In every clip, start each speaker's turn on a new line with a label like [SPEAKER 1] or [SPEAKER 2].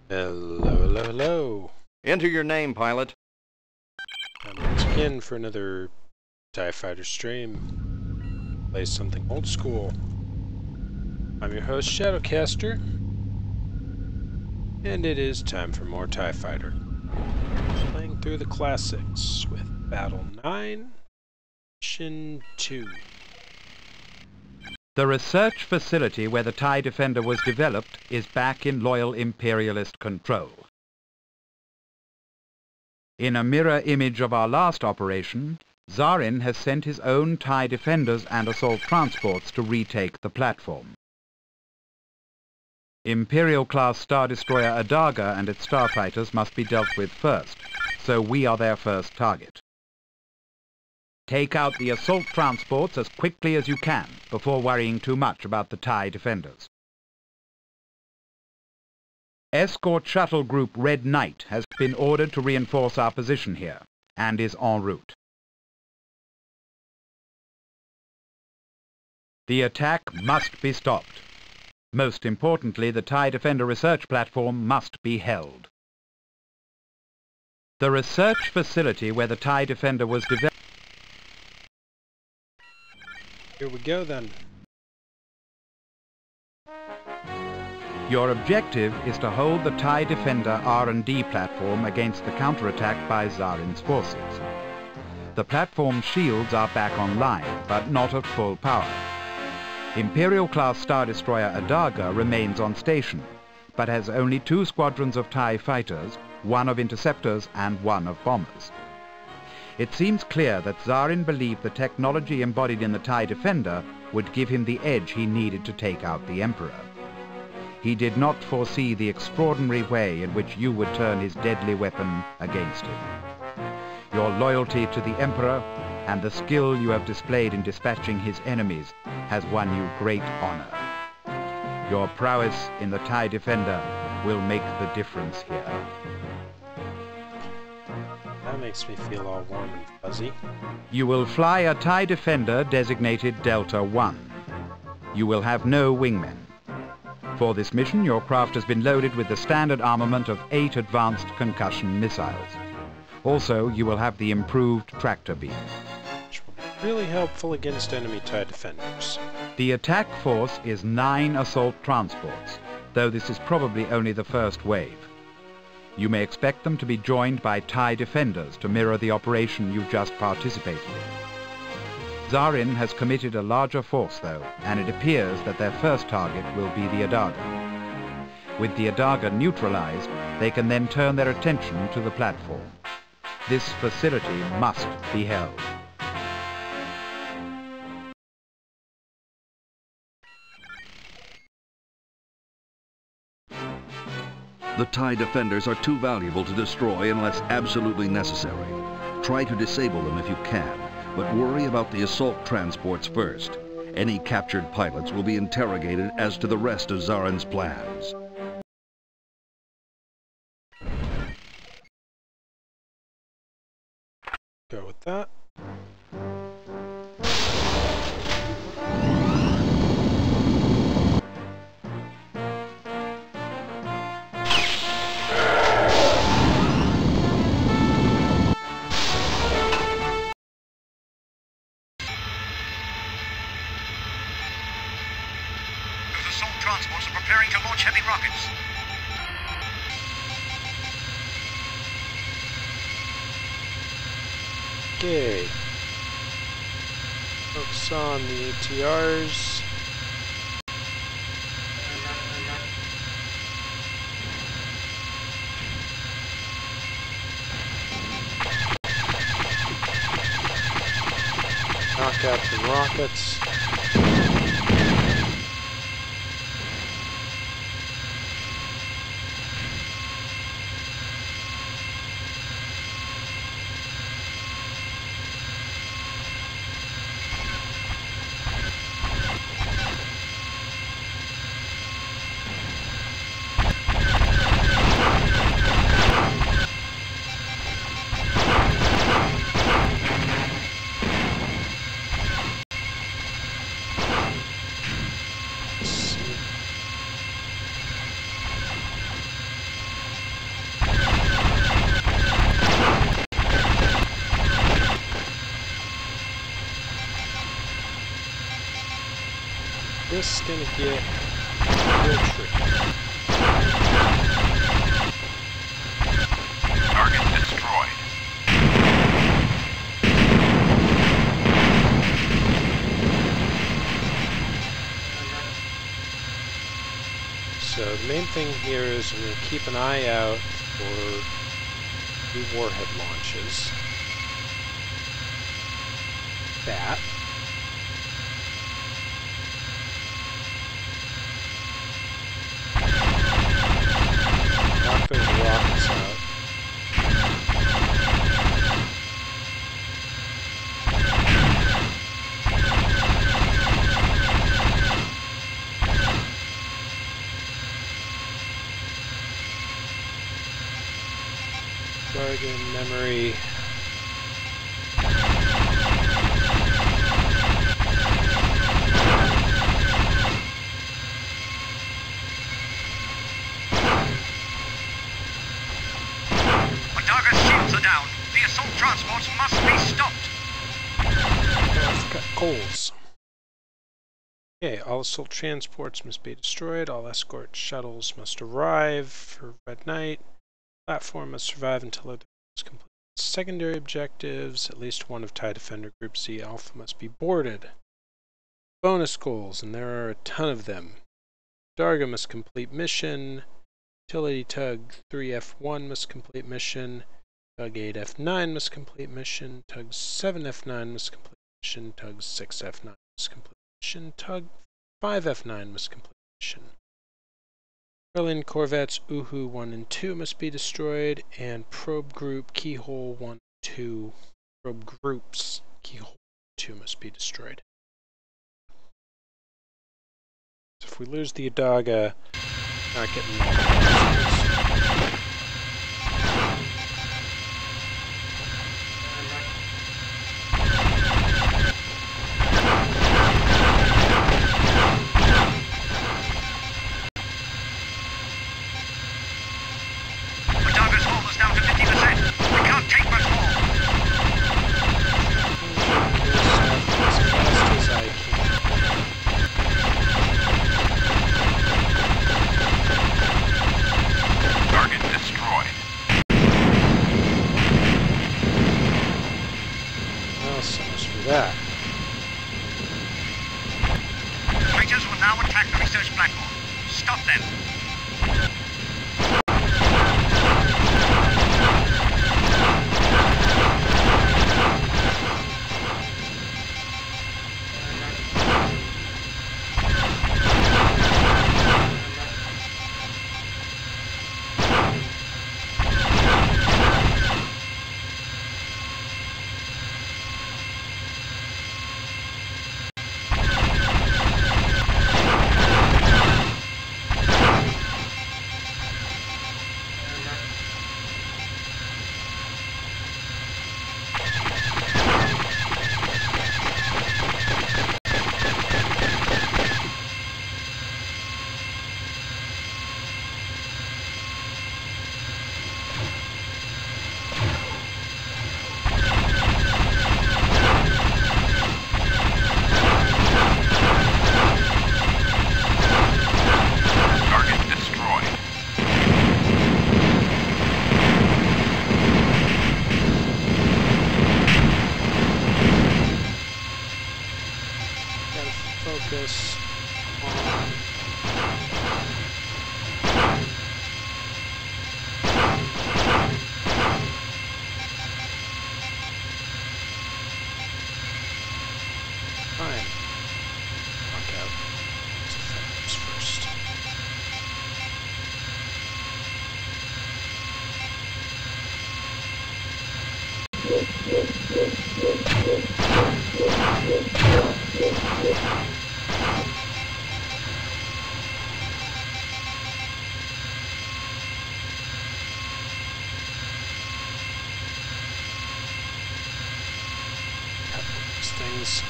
[SPEAKER 1] Hello, hello, hello.
[SPEAKER 2] Enter your name, pilot.
[SPEAKER 1] And once again for another TIE Fighter stream. Play something old school. I'm your host, Shadowcaster. And it is time for more TIE Fighter. Playing through the classics with Battle 9, Mission 2.
[SPEAKER 3] The research facility where the TIE Defender was developed is back in loyal imperialist control. In a mirror image of our last operation, Zarin has sent his own TIE Defenders and assault transports to retake the platform. Imperial-class Star Destroyer Adaga and its starfighters must be dealt with first, so we are their first target. Take out the assault transports as quickly as you can, before worrying too much about the TIE Defenders. Escort Shuttle Group Red Knight has been ordered to reinforce our position here, and is en route. The attack must be stopped. Most importantly, the TIE Defender research platform must be held. The research facility where the TIE Defender was developed.
[SPEAKER 1] Here we go then.
[SPEAKER 3] Your objective is to hold the TIE Defender R&D platform against the counterattack by Zarin's forces. The platform's shields are back online, but not at full power. Imperial-class Star Destroyer Adaga remains on station, but has only 2 squadrons of TIE fighters, 1 of interceptors and 1 of bombers. It seems clear that Zarin believed the technology embodied in the TIE Defender would give him the edge he needed to take out the Emperor. He did not foresee the extraordinary way in which you would turn his deadly weapon against him. Your loyalty to the Emperor and the skill you have displayed in dispatching his enemies has won you great honor. Your prowess in the TIE Defender will make the difference here.
[SPEAKER 1] That makes me feel all warm and fuzzy.
[SPEAKER 3] You will fly a TIE Defender designated Delta 1. You will have no wingmen. For this mission, your craft has been loaded with the standard armament of 8 advanced concussion missiles. Also, you will have the improved tractor beam.
[SPEAKER 1] Which will be really helpful against enemy TIE Defenders.
[SPEAKER 3] The attack force is 9 assault transports, though this is probably only the first wave. You may expect them to be joined by TIE Defenders to mirror the operation you've just participated in. Zarin has committed a larger force, though, and it appears that their first target will be the Adaga. With the Adaga neutralized, they can then turn their attention to the platform. This facility must be held.
[SPEAKER 4] The TIE Defenders are too valuable to destroy unless absolutely necessary. Try to disable them if you can, but worry about the assault transports first. Any captured pilots will be interrogated as to the rest of Zarin's plans.
[SPEAKER 1] Go with that.
[SPEAKER 5] Transports are preparing to launch heavy rockets.
[SPEAKER 1] Okay. Focus on the ATRs. Knock out the rockets. this gonna get real tricky.
[SPEAKER 5] Target destroyed.
[SPEAKER 1] So the main thing here is I'm going to keep an eye out for new warhead launches. That. Knock those rockets out. Target memory.
[SPEAKER 5] Target's shields are down. The assault transports must be stopped.
[SPEAKER 1] I've got goals. Okay, all assault transports must be destroyed. All escort shuttles must arrive for Red Knight. Platform must survive until it is complete. Secondary objectives, at least one of TIE Defender Group Z Alpha must be boarded. Bonus goals, and there are a ton of them. Darga must complete mission. Utility Tug 3F1 must complete mission. Tug 8F9 must complete mission. Tug 7F9 must complete mission. Tug 6F9 must complete mission. Tug 5F9 must complete mission. Berlin Corvettes Uhu 1 and 2 must be destroyed, and Probe Group Keyhole 1 and 2, Probe Groups Keyhole 2 must be destroyed. So if we lose the Adaga, not getting more.
[SPEAKER 5] Target's hull is down to 50%. We can't take much more.
[SPEAKER 1] As fast as I can.
[SPEAKER 5] Target destroyed.
[SPEAKER 1] Well, so much for that.
[SPEAKER 5] Traitors will now attack the research platform. Stop them.
[SPEAKER 1] Focus on fine. Knock out these defenders first. These things.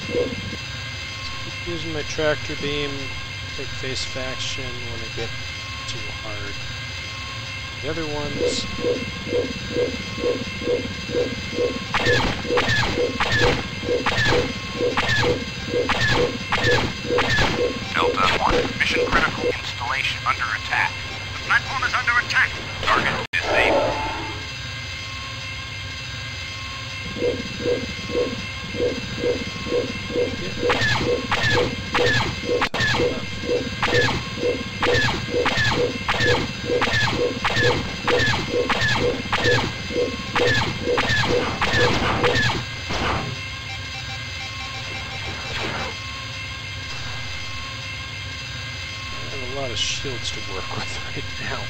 [SPEAKER 1] Keep using my tractor beam. Take face faction when I get too hard. The other ones.
[SPEAKER 5] Delta 1, mission critical installation under attack. The platform is under attack. Target disabled.
[SPEAKER 1] I have a lot of shields to work with right now.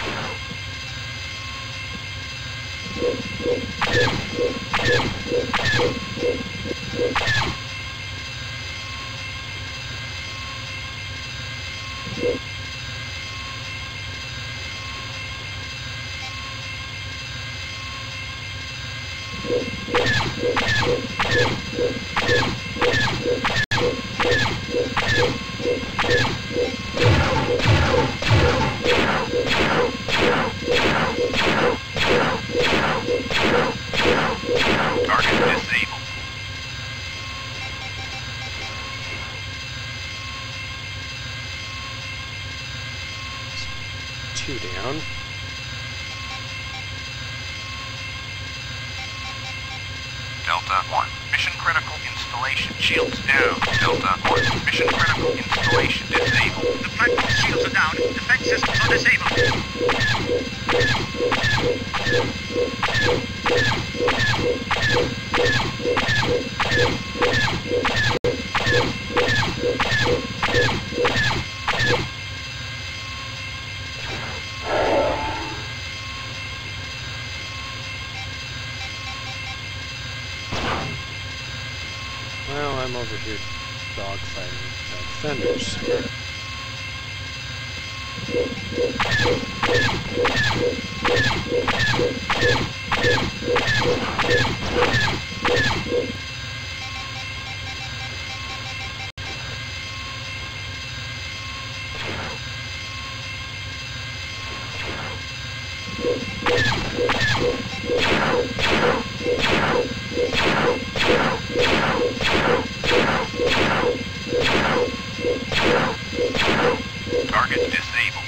[SPEAKER 5] Target disabled.
[SPEAKER 1] Two down.
[SPEAKER 5] Delta 1, mission critical installation. Shields down. Delta 1, mission critical installation disabled. The platform shields are down. Defense systems are disabled.
[SPEAKER 1] Well, I'm over here dogfighting with defenders.
[SPEAKER 5] Target disabled.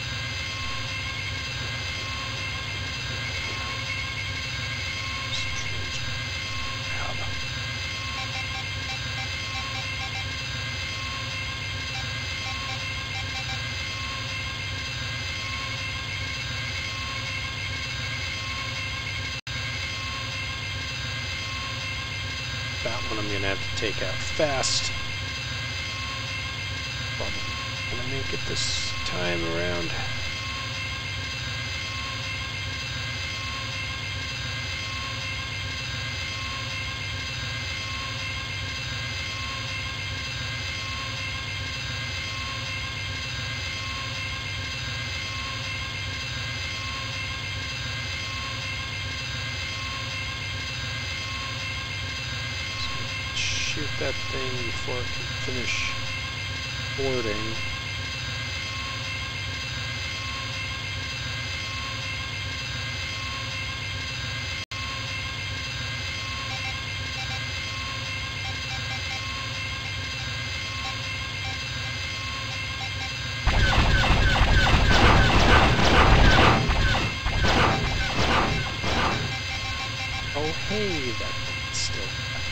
[SPEAKER 1] That one I'm gonna have to take out fast. Probably gonna make it this time around. Shoot that thing before it can finish boarding. Oh hey, that thing's still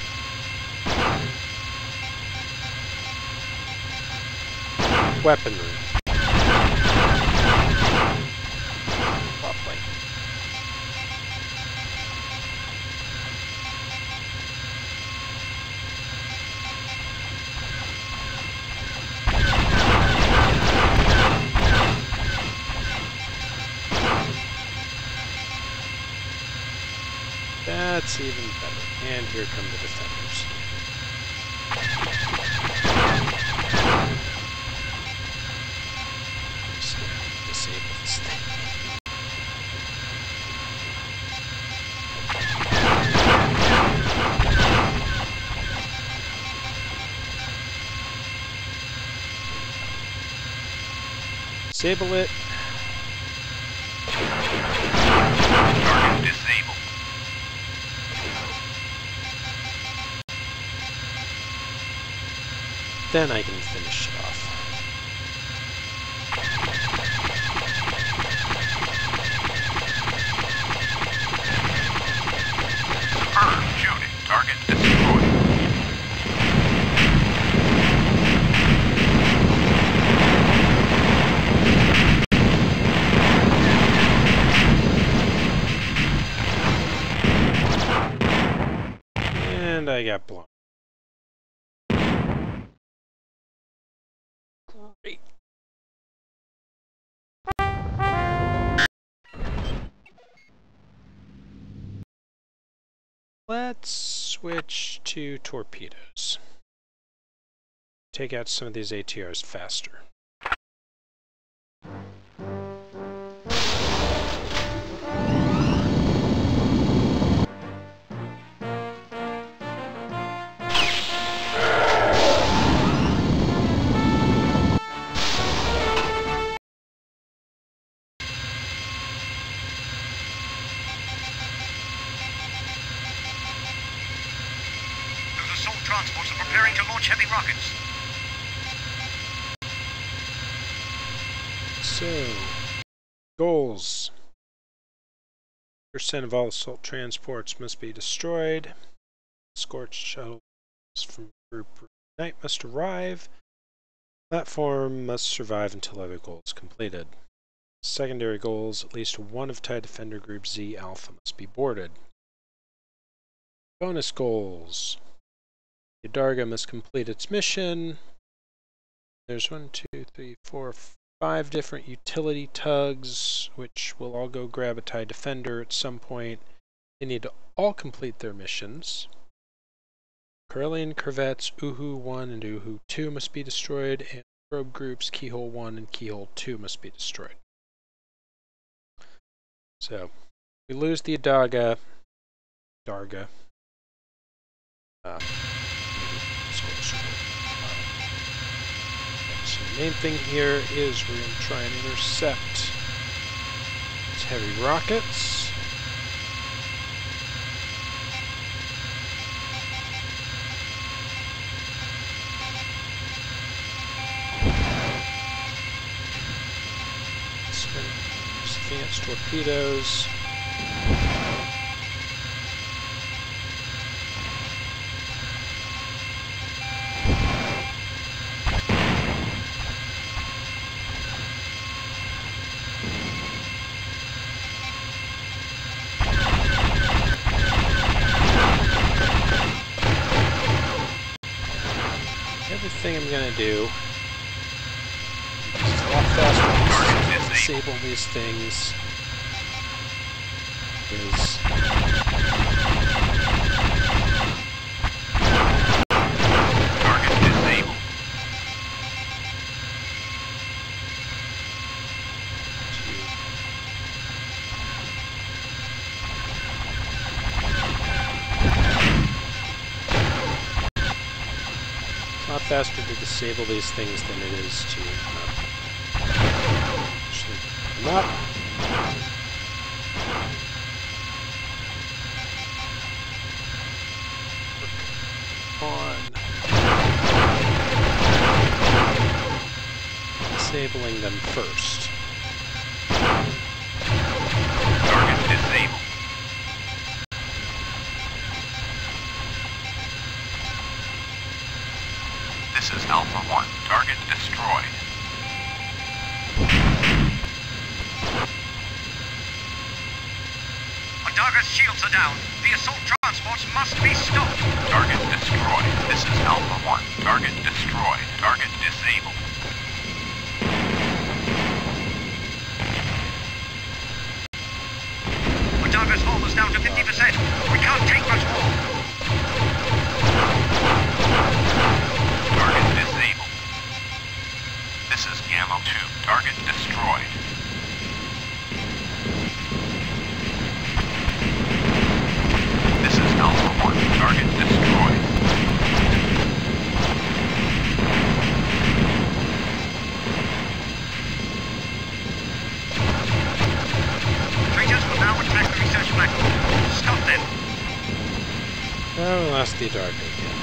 [SPEAKER 1] weaponry. Lovely. That's even better. And here come the defenders. Just gonna disable this thing. Disable it.
[SPEAKER 5] Target disabled.
[SPEAKER 1] Then I can finish it off.
[SPEAKER 5] Confirmed shooting. Target destroyed.
[SPEAKER 1] And I got blown. Great. Let's switch to torpedoes. Take out some of these ATRs faster.
[SPEAKER 5] Those assault transports are preparing to launch heavy rockets.
[SPEAKER 1] So, goals. 1% of all assault transports must be destroyed. Scorched shuttles from Group Night must arrive. Platform must survive until other goals completed. Secondary goals, at least one of TIE Defender Group Z Alpha must be boarded. Bonus goals. Yadarga must complete its mission. There's 1, 2, 3, 4, 5 different utility tugs, which will all go grab a TIE Defender at some point. They need to all complete their missions. Corellian corvettes Uhu 1 and Uhu 2 must be destroyed, and probe groups Keyhole 1 and Keyhole 2 must be destroyed. So, we lose the Darga. So the main thing here is we're going to try and intercept these heavy rockets. Advanced torpedoes. The other thing I'm going to do is a lot faster to disable these things is
[SPEAKER 5] Target disabled.
[SPEAKER 1] It's a lot faster to disable these things than it is to actually put them up. On disabling them first.
[SPEAKER 5] Target disabled. This is Alpha 1. Target destroyed. Ondaga's shields are down. The assault transports must be stopped. Target destroyed. This is Alpha 1. Target destroyed. Target disabled. Ondaga's hull is down to 50%. We can't take much more. Target disabled. This is Gamma 2. Target destroyed. This is Alpha 1. Target destroyed.
[SPEAKER 1] Oh, we lost the target again.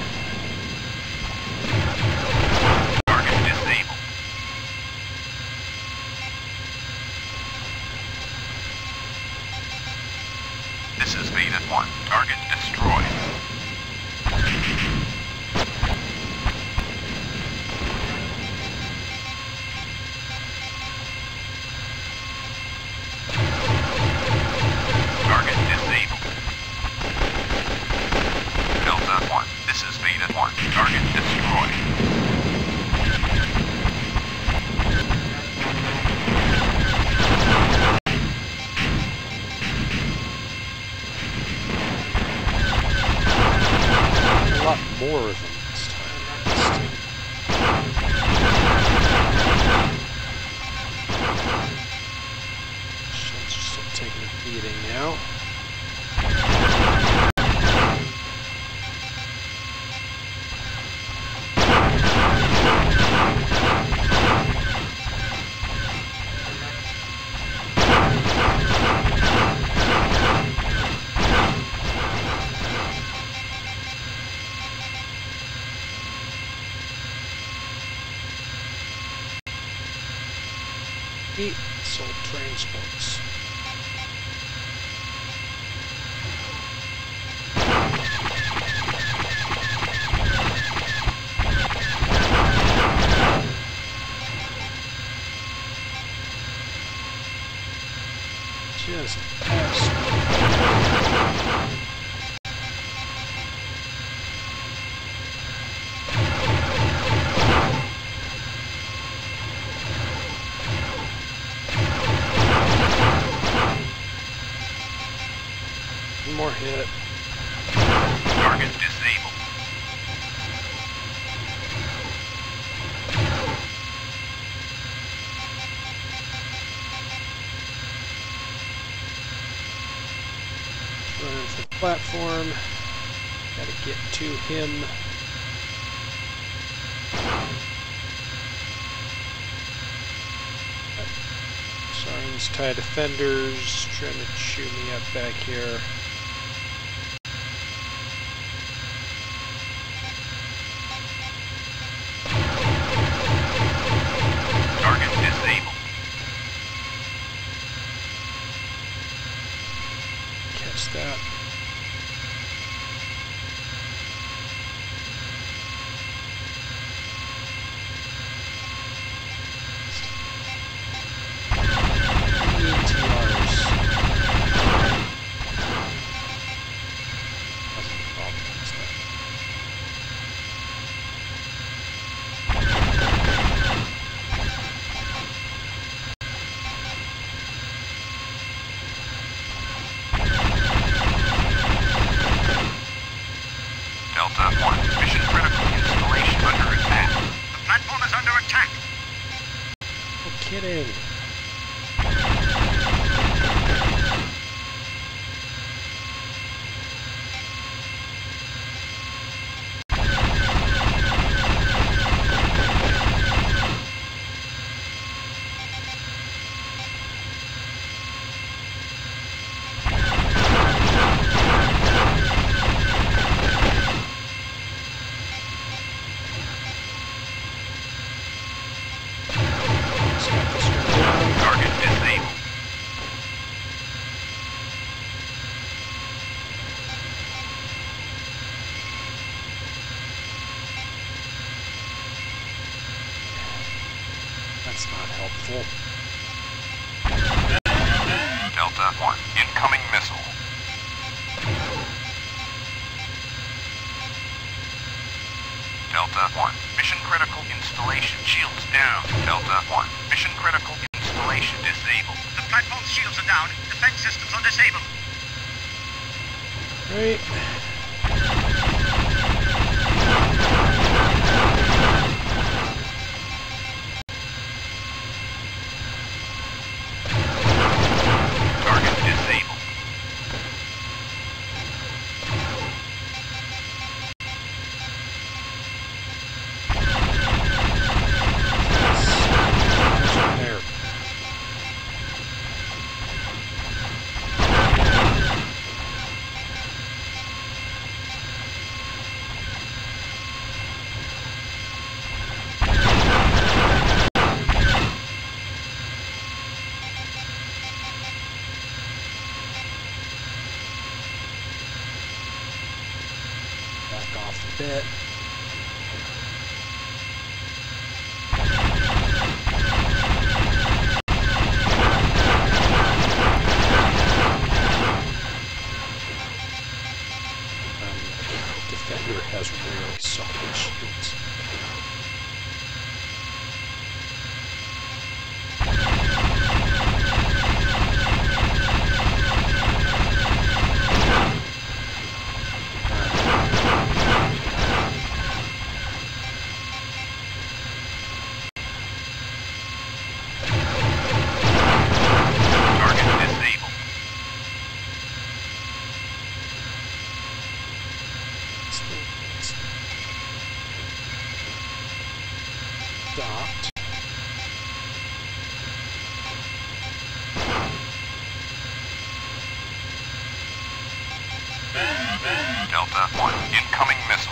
[SPEAKER 5] Target disabled. This is Beta 1. Target destroyed. Target disabled. Delta 1. This is Beta 1. Target destroyed.
[SPEAKER 1] A lot more of them this time. Not this time. Shields are still taking a beating now. Assault transports. Just absolutely. One more hit.
[SPEAKER 5] Target disabled.
[SPEAKER 1] Running for the platform. Gotta get to him. Saren's TIE defenders trying to chew me up back here.
[SPEAKER 5] Target disabled.
[SPEAKER 1] Catch that. ETRs. Wasn't involved in this stuff.
[SPEAKER 5] Delta 1. Mission critical installation under attack. The platform is under attack.
[SPEAKER 1] No kidding. Just got this one down.
[SPEAKER 5] Target disabled.
[SPEAKER 1] That's not helpful.
[SPEAKER 5] Delta 1. Incoming missile. Delta 1. Mission critical installation. Shields down. Delta 1. Mission critical installation disabled. The platform shields are down. Defense systems are disabled.
[SPEAKER 1] Right.
[SPEAKER 5] Target disabled.
[SPEAKER 1] There. back off a bit. Defender has really solid shields. Docked.
[SPEAKER 5] Delta 1, incoming missile.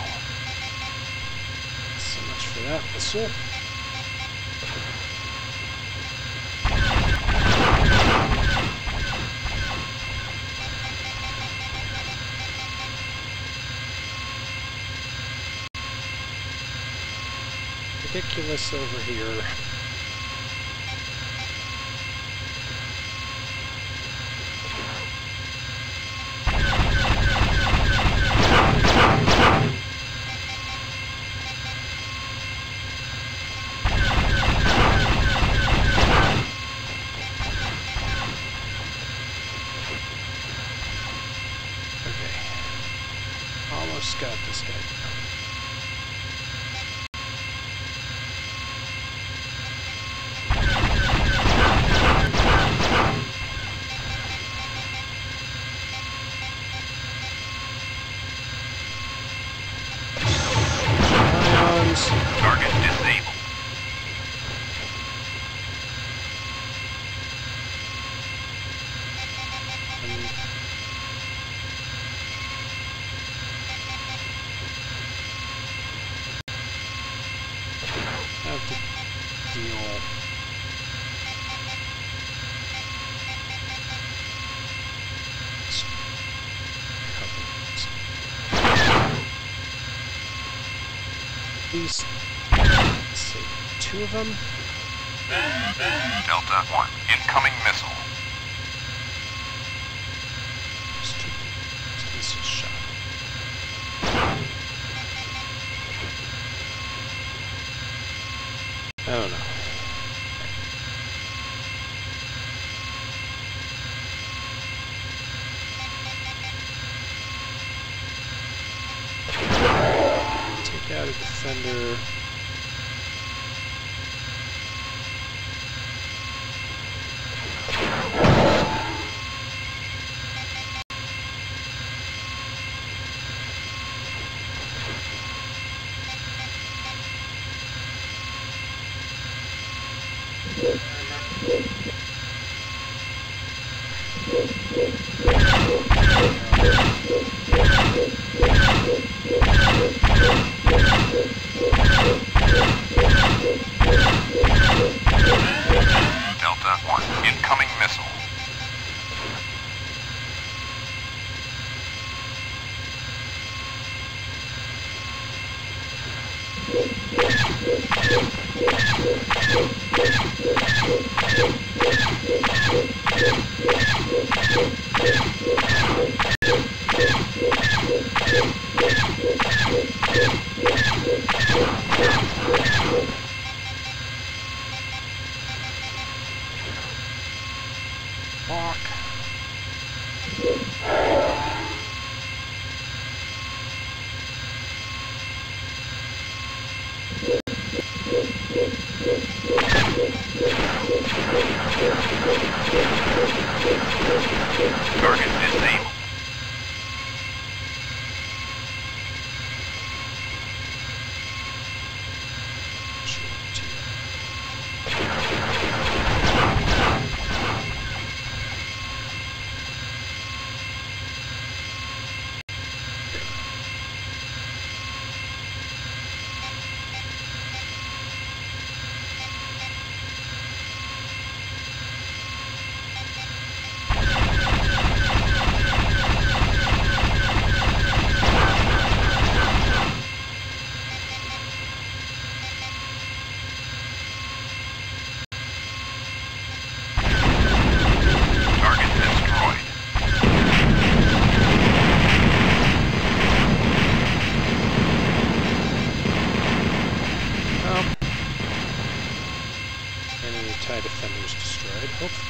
[SPEAKER 1] So much for that missile. Ridiculous over here. Okay. Almost got this guy down.
[SPEAKER 5] Target disabled.
[SPEAKER 1] Have to deal. At least, let's see, 2 of them.
[SPEAKER 5] Delta 1, incoming missile.
[SPEAKER 1] Just took the missile shot. I don't know. Take out a defender.
[SPEAKER 5] Delta 1, incoming missile.
[SPEAKER 1] Walk.
[SPEAKER 5] Target disabled.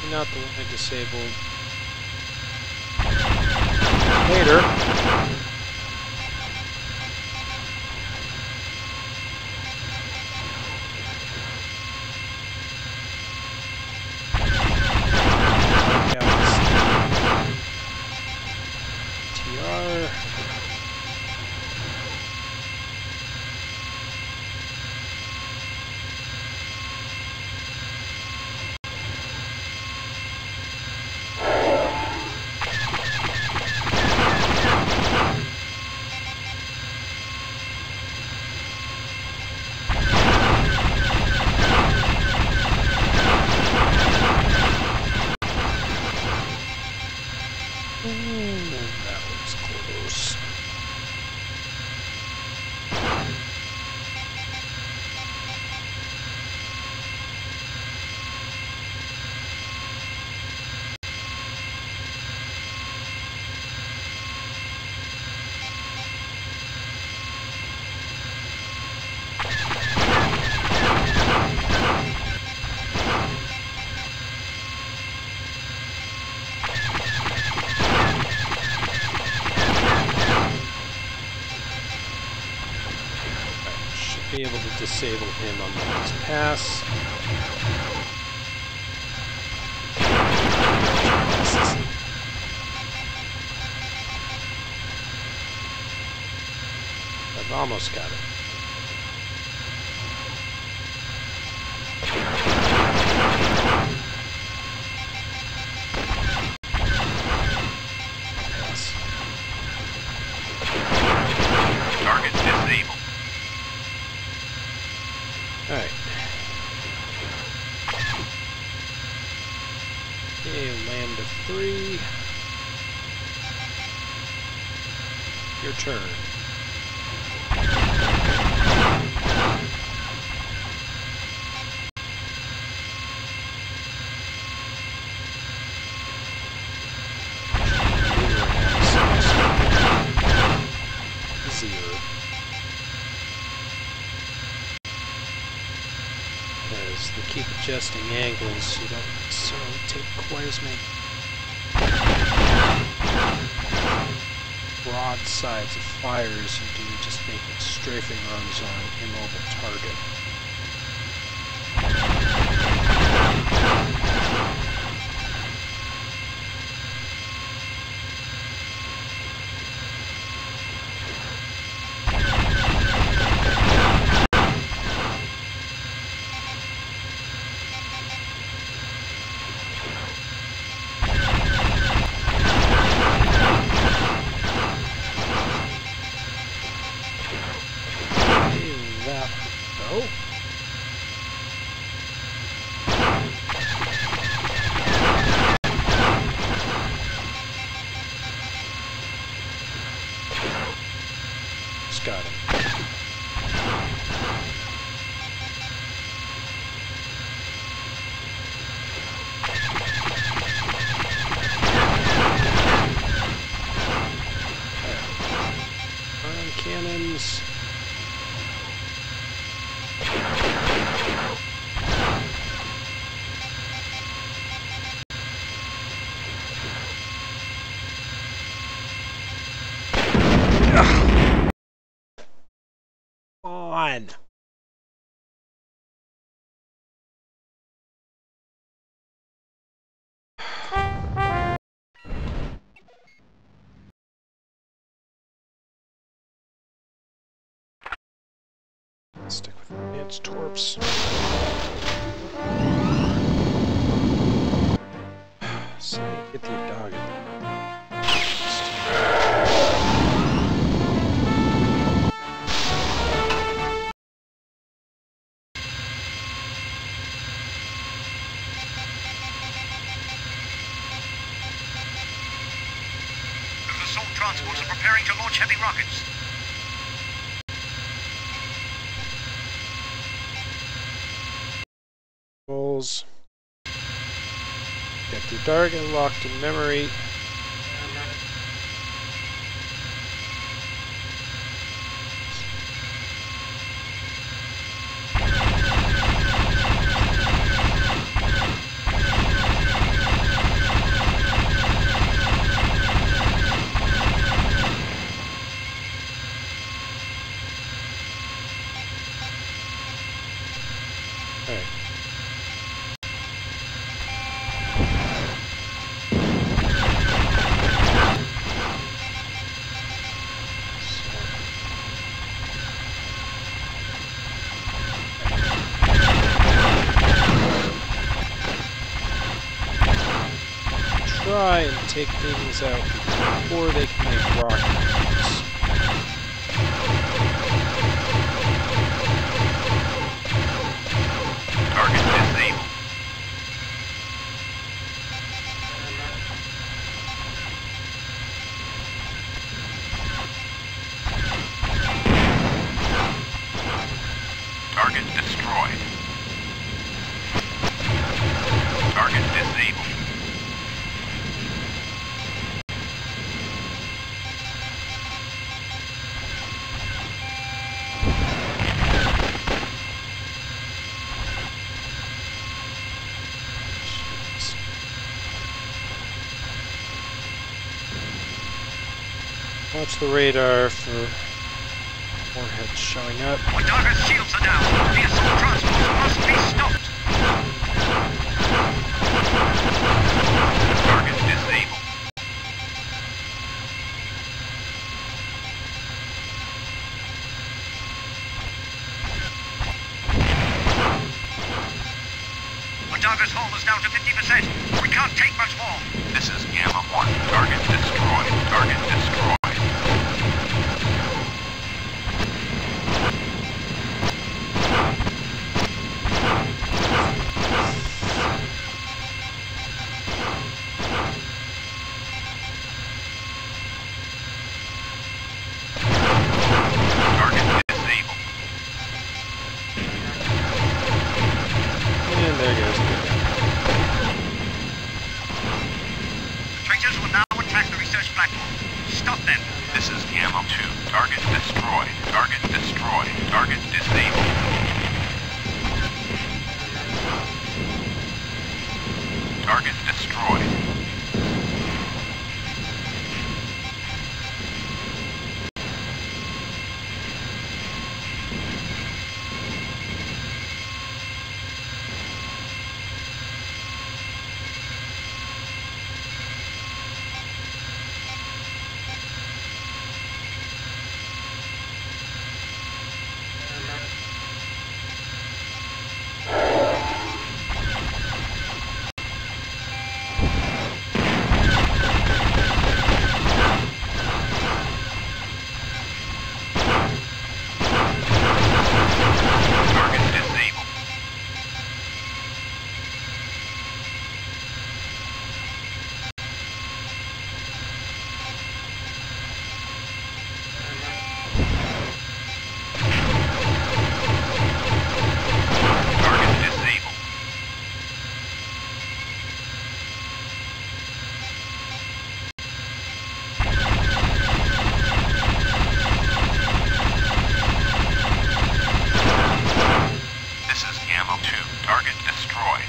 [SPEAKER 1] not the one I disabled later. TR. That was close. Be able to disable him on the next pass. I've almost got it. Yes.
[SPEAKER 5] Target disabled.
[SPEAKER 1] Alright. Okay, land of 3. Your turn. Easier. Because they keep adjusting angles, you don't necessarily take quite as many broadsides of fire as you do just making strafing runs on an immobile target. That though. Just got him. Ion cannons. On. Stick with advanced torps. So get the dog in there.
[SPEAKER 5] The assault transports are preparing to launch heavy rockets.
[SPEAKER 1] Rolls. Get the target locked in memory. try and take things out before they can make rockets.
[SPEAKER 5] Target disabled. Target destroyed. Target disabled.
[SPEAKER 1] Jeez. Watch the radar for warheads showing up.
[SPEAKER 5] Onondaga's shields are down. The assault transport must be stopped. Target disabled. Ondaga's hull is down to 50%. We can't take much more. This is Gamma 1. Target destroyed. Target destroyed. Target disabled.
[SPEAKER 1] And there goes the gun.
[SPEAKER 5] Traitors will now attack the research platform. Stop them. This is Gamma 2. Target destroyed. Target destroyed. Target disabled. Target destroyed. Target disabled. Target disabled. This is Gamma 2. Target destroyed.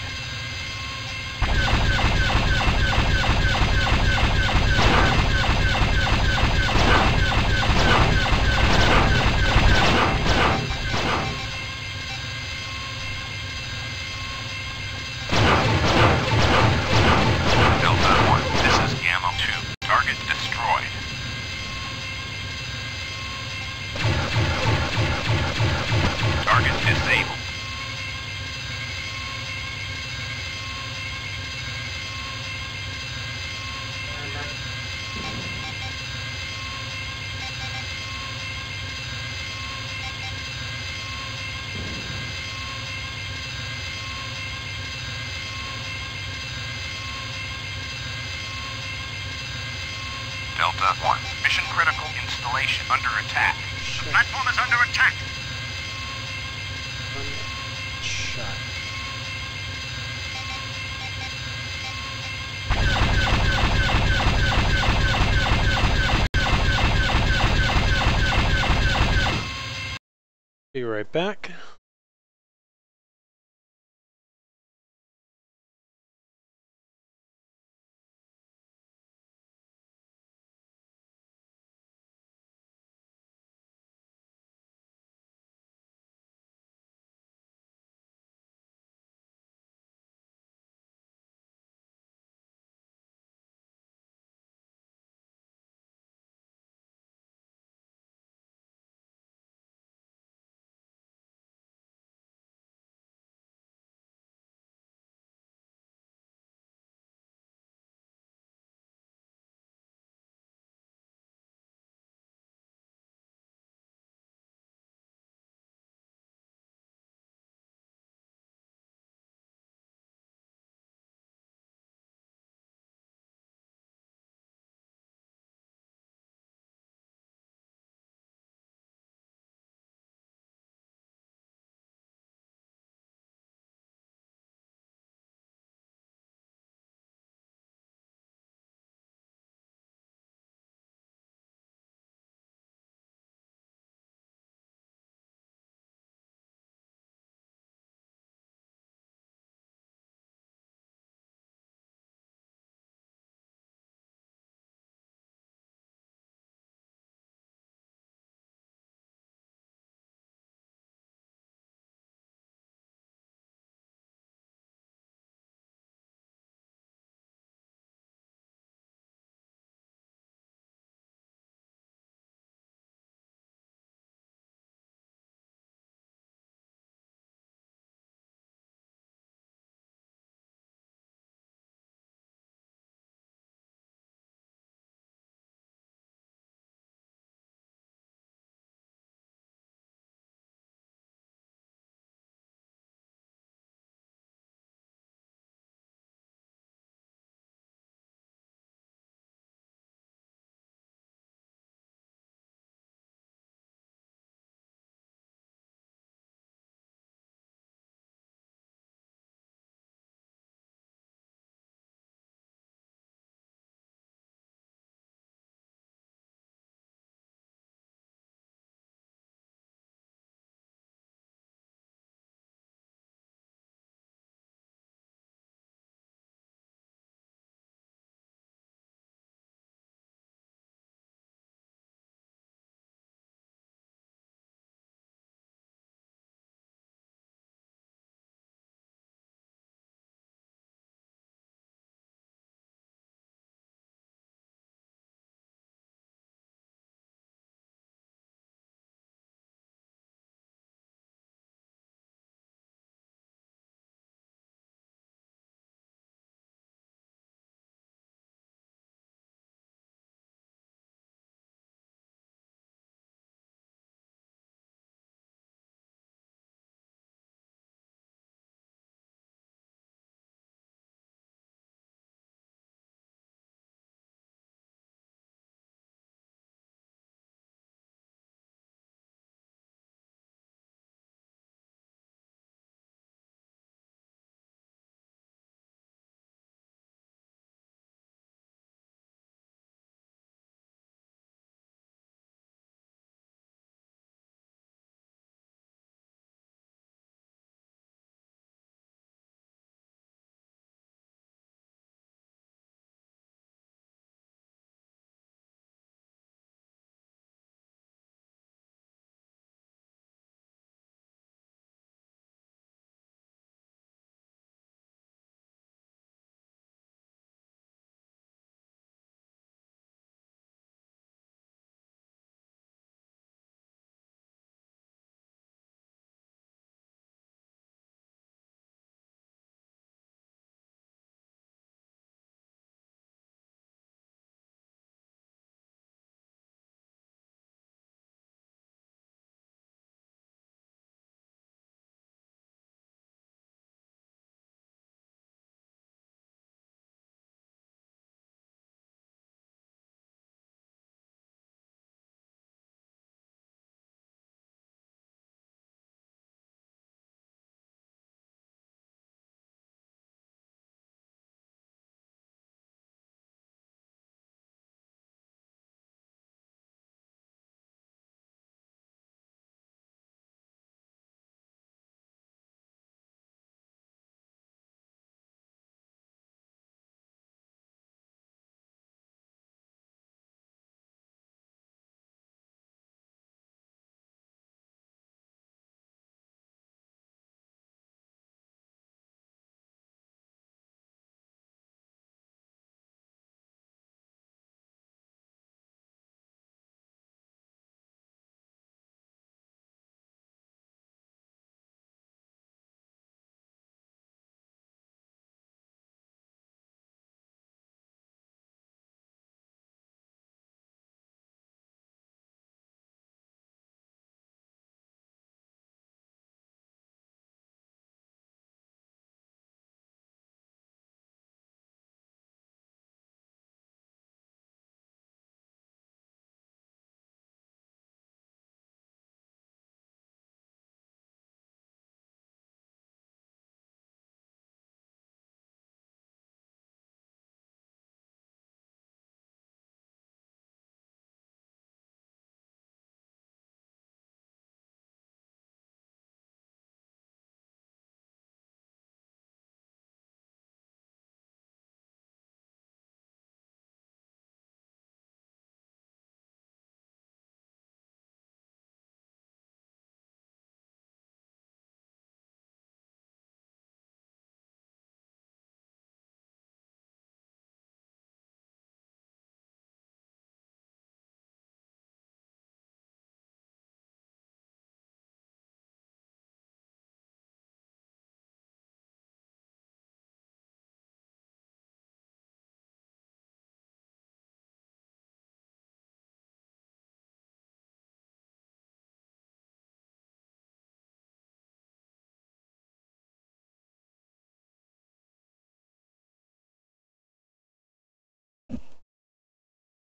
[SPEAKER 5] Delta 1. This is Gamma 2. Target destroyed. Target disabled. Delta 1. Mission critical installation under attack. The platform is under attack.
[SPEAKER 1] One shot. Be right back.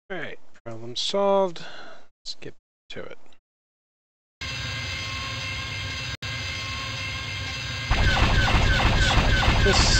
[SPEAKER 1] Alright, problem solved. Let's get to it. This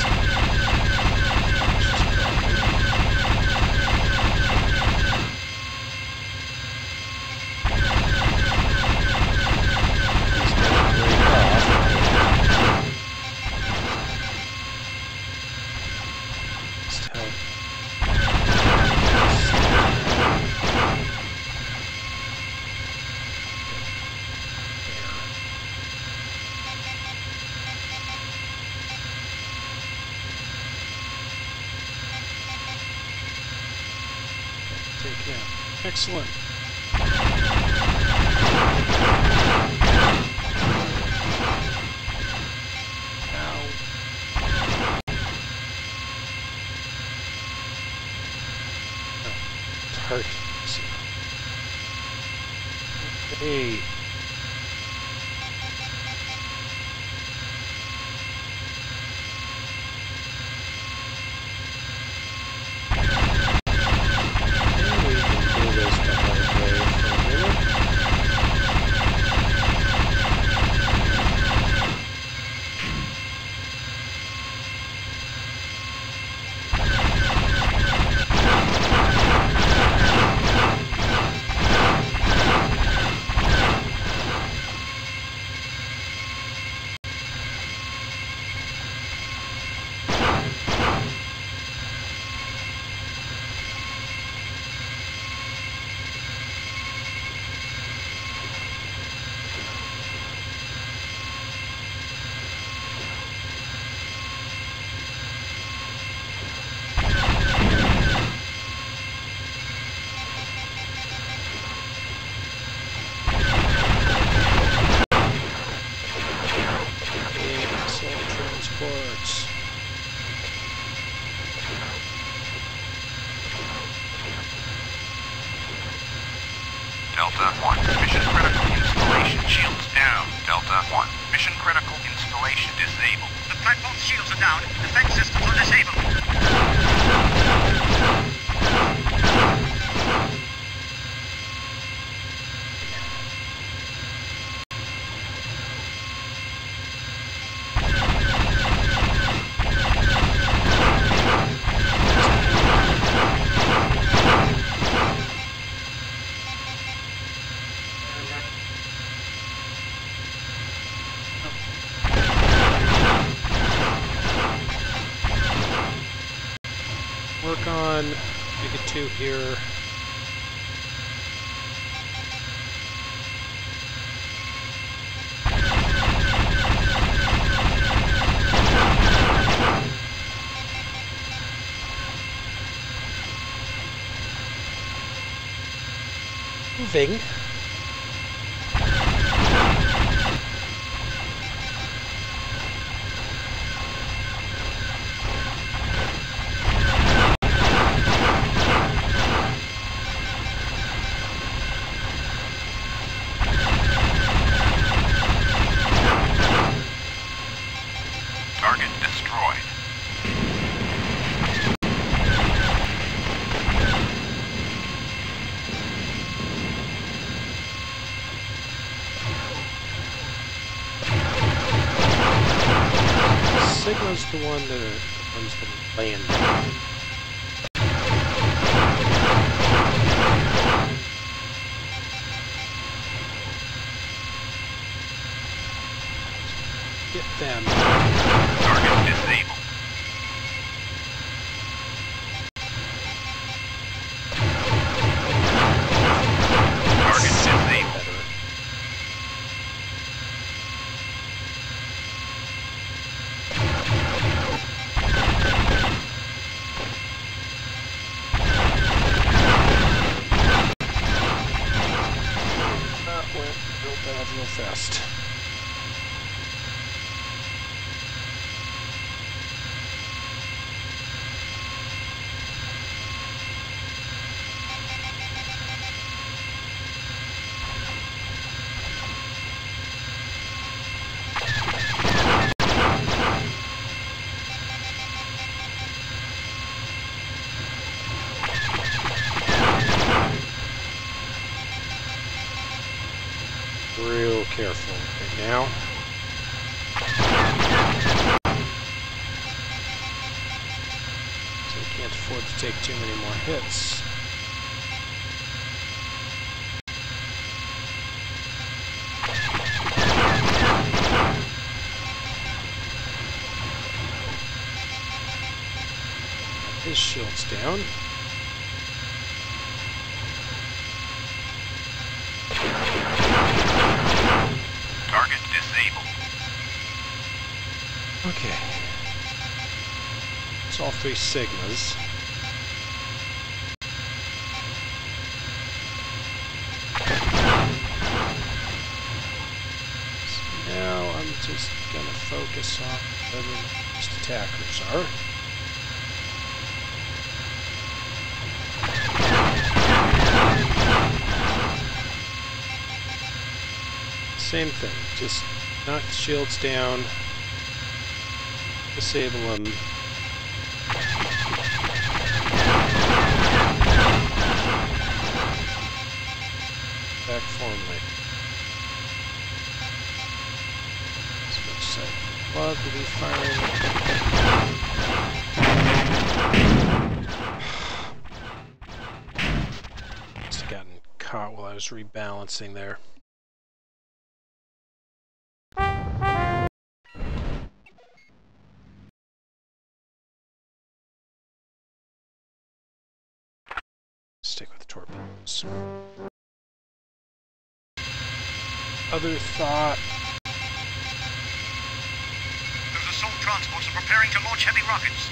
[SPEAKER 1] take it out. Excellent. Hurt. Hey.
[SPEAKER 5] Delta 1, mission critical installation shields down. Delta 1, mission critical installation disabled. The platform shields are down. Defense systems are disabled.
[SPEAKER 1] Work on Mega 2 here. Moving.
[SPEAKER 5] Target destroyed.
[SPEAKER 1] Sigma's the one that are ones that land. Get them.
[SPEAKER 5] Target disabled. Target disabled.
[SPEAKER 1] Better. That went real bad real fast. real careful right now. So I can't afford to take too many more hits. His shield's down.
[SPEAKER 5] Target disabled.
[SPEAKER 1] Okay. It's all 3 Sigmas. So now I'm just gonna focus on whatever the next attackers are. Same thing, just knock the shields down, disable them. Back form later. As much as I'd love to be firing. Just gotten caught while I was rebalancing there. Stick with torpedoes. Other thought.
[SPEAKER 5] Those assault transports are preparing to launch heavy rockets.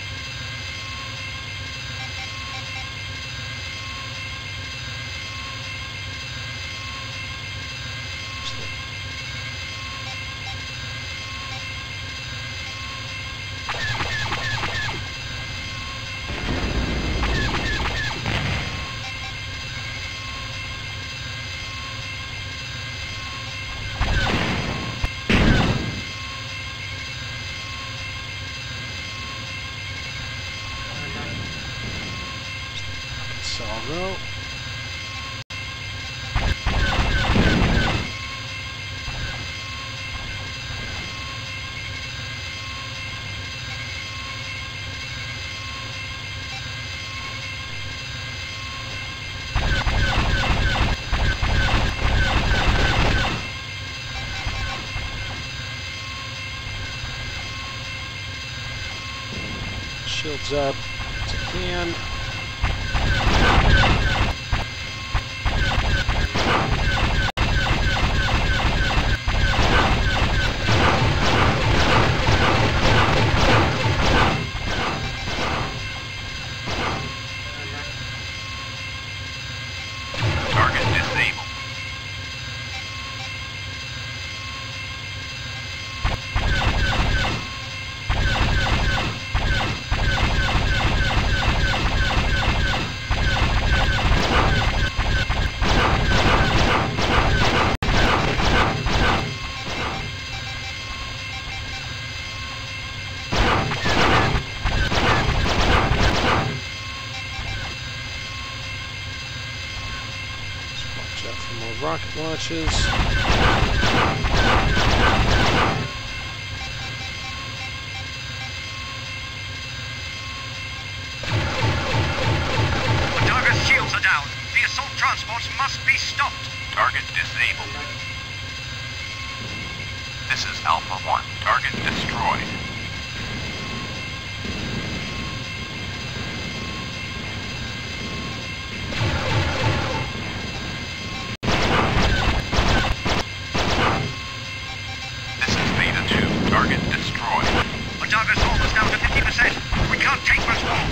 [SPEAKER 1] Salvo. Shields up as I can.
[SPEAKER 5] Target disabled.
[SPEAKER 1] Watch out for more rocket launches.
[SPEAKER 5] Target's shields are down. The assault transports must be stopped. Target disabled. This is Alpha 1. Target destroyed. This is Beta 2. Target destroyed. Ontarga's hull is down to 50%. We can't take much more.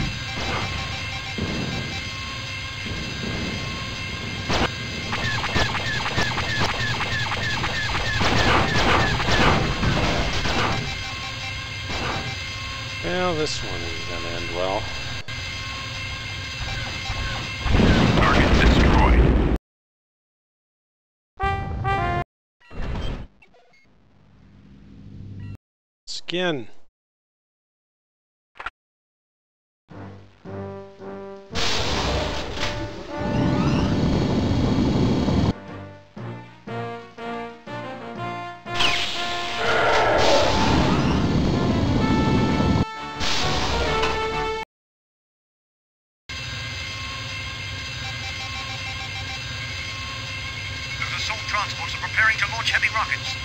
[SPEAKER 1] Well, this one isn't going to end well.
[SPEAKER 5] Target destroyed.
[SPEAKER 1] Skin.
[SPEAKER 5] launch heavy rockets.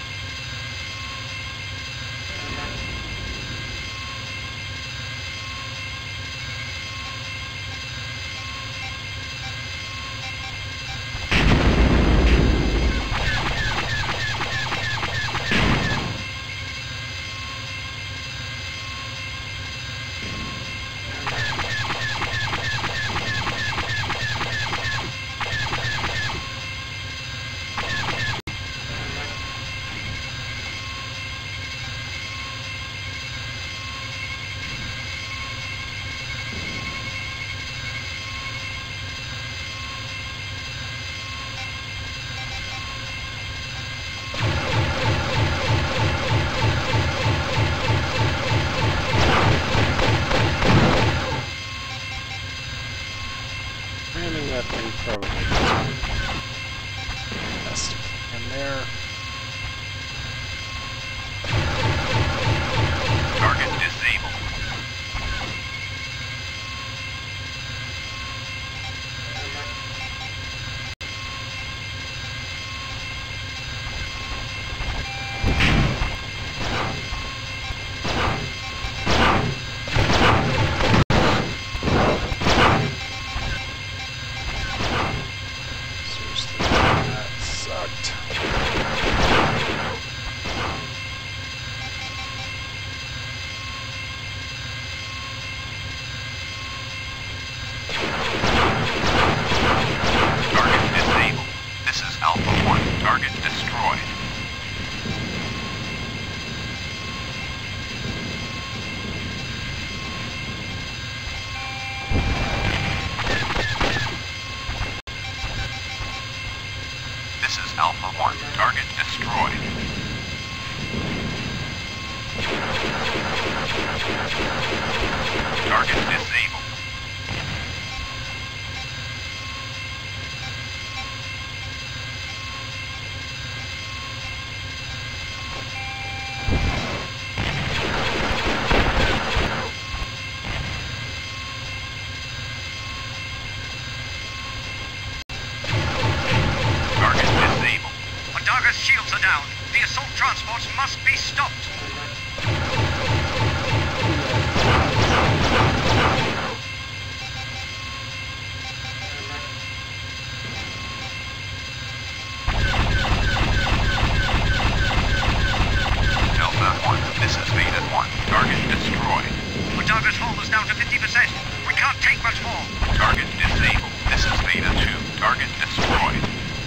[SPEAKER 1] Ramming that thing probably best plan there.
[SPEAKER 5] Target disabled.
[SPEAKER 1] Seriously, that sucked.
[SPEAKER 5] Target disabled. This is Alpha 1. Target destroyed. This is Alpha 1. Target destroyed. Target disabled. Target disabled. Ondaga's shields are down. The assault transports must be stopped. Delta 1, this is Beta 1. Target destroyed. Ondaga's hull is down to 50%. We can't take much more. Target disabled. This is Beta 2. Target destroyed.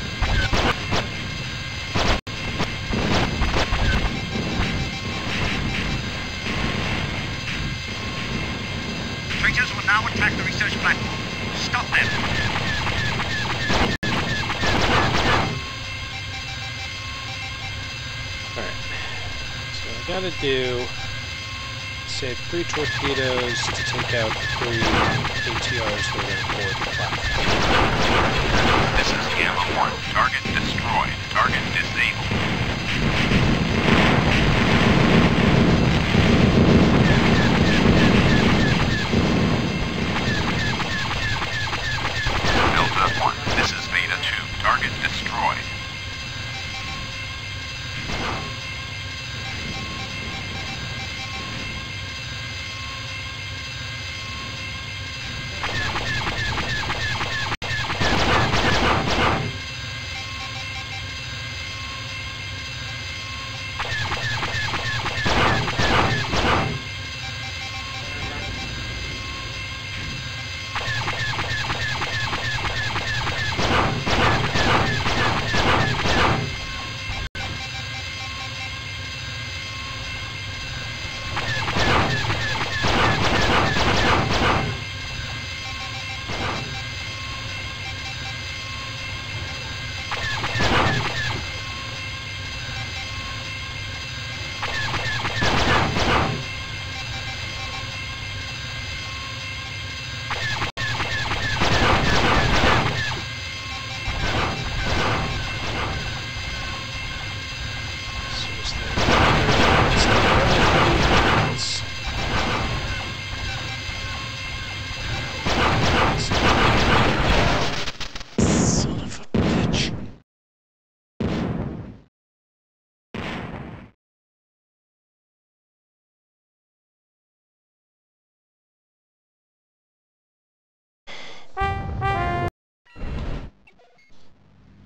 [SPEAKER 5] Traitors will now attack the research platform. Stop them.
[SPEAKER 1] Alright. So what I gotta do, save 3 torpedoes to take out 3 ATRs that are going to board the platform.
[SPEAKER 5] This is Gamma 1. Target destroyed. Target disabled. Delta 1. This is Beta 2. Target destroyed.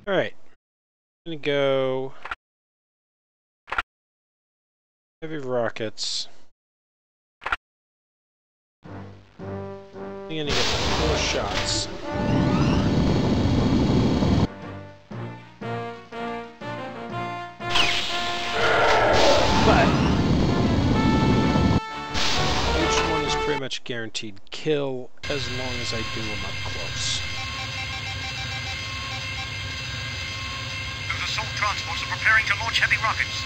[SPEAKER 1] Alright. I'm gonna go heavy rockets. I'm gonna get 4 shots. But each one is pretty much guaranteed kill as long as I do them up close.
[SPEAKER 5] Those assault transports are preparing to launch heavy rockets.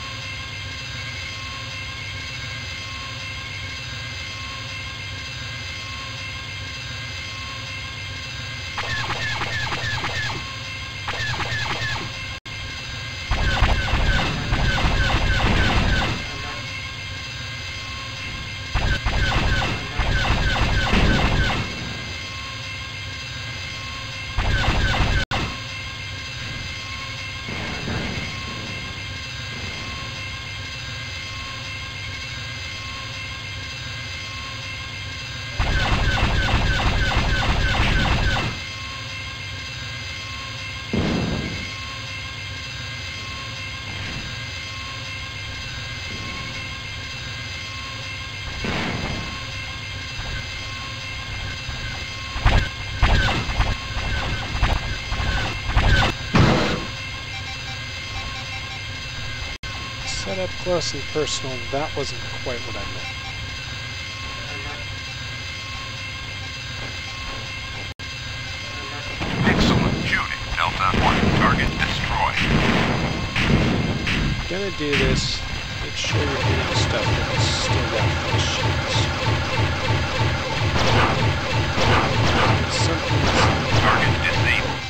[SPEAKER 1] Set up close and personal, that wasn't quite what I meant.
[SPEAKER 5] Excellent shooting. Delta 1, target destroyed.
[SPEAKER 1] Gonna do this. Make sure you're hitting stuff that's still got those shields. Something's
[SPEAKER 5] Target disabled.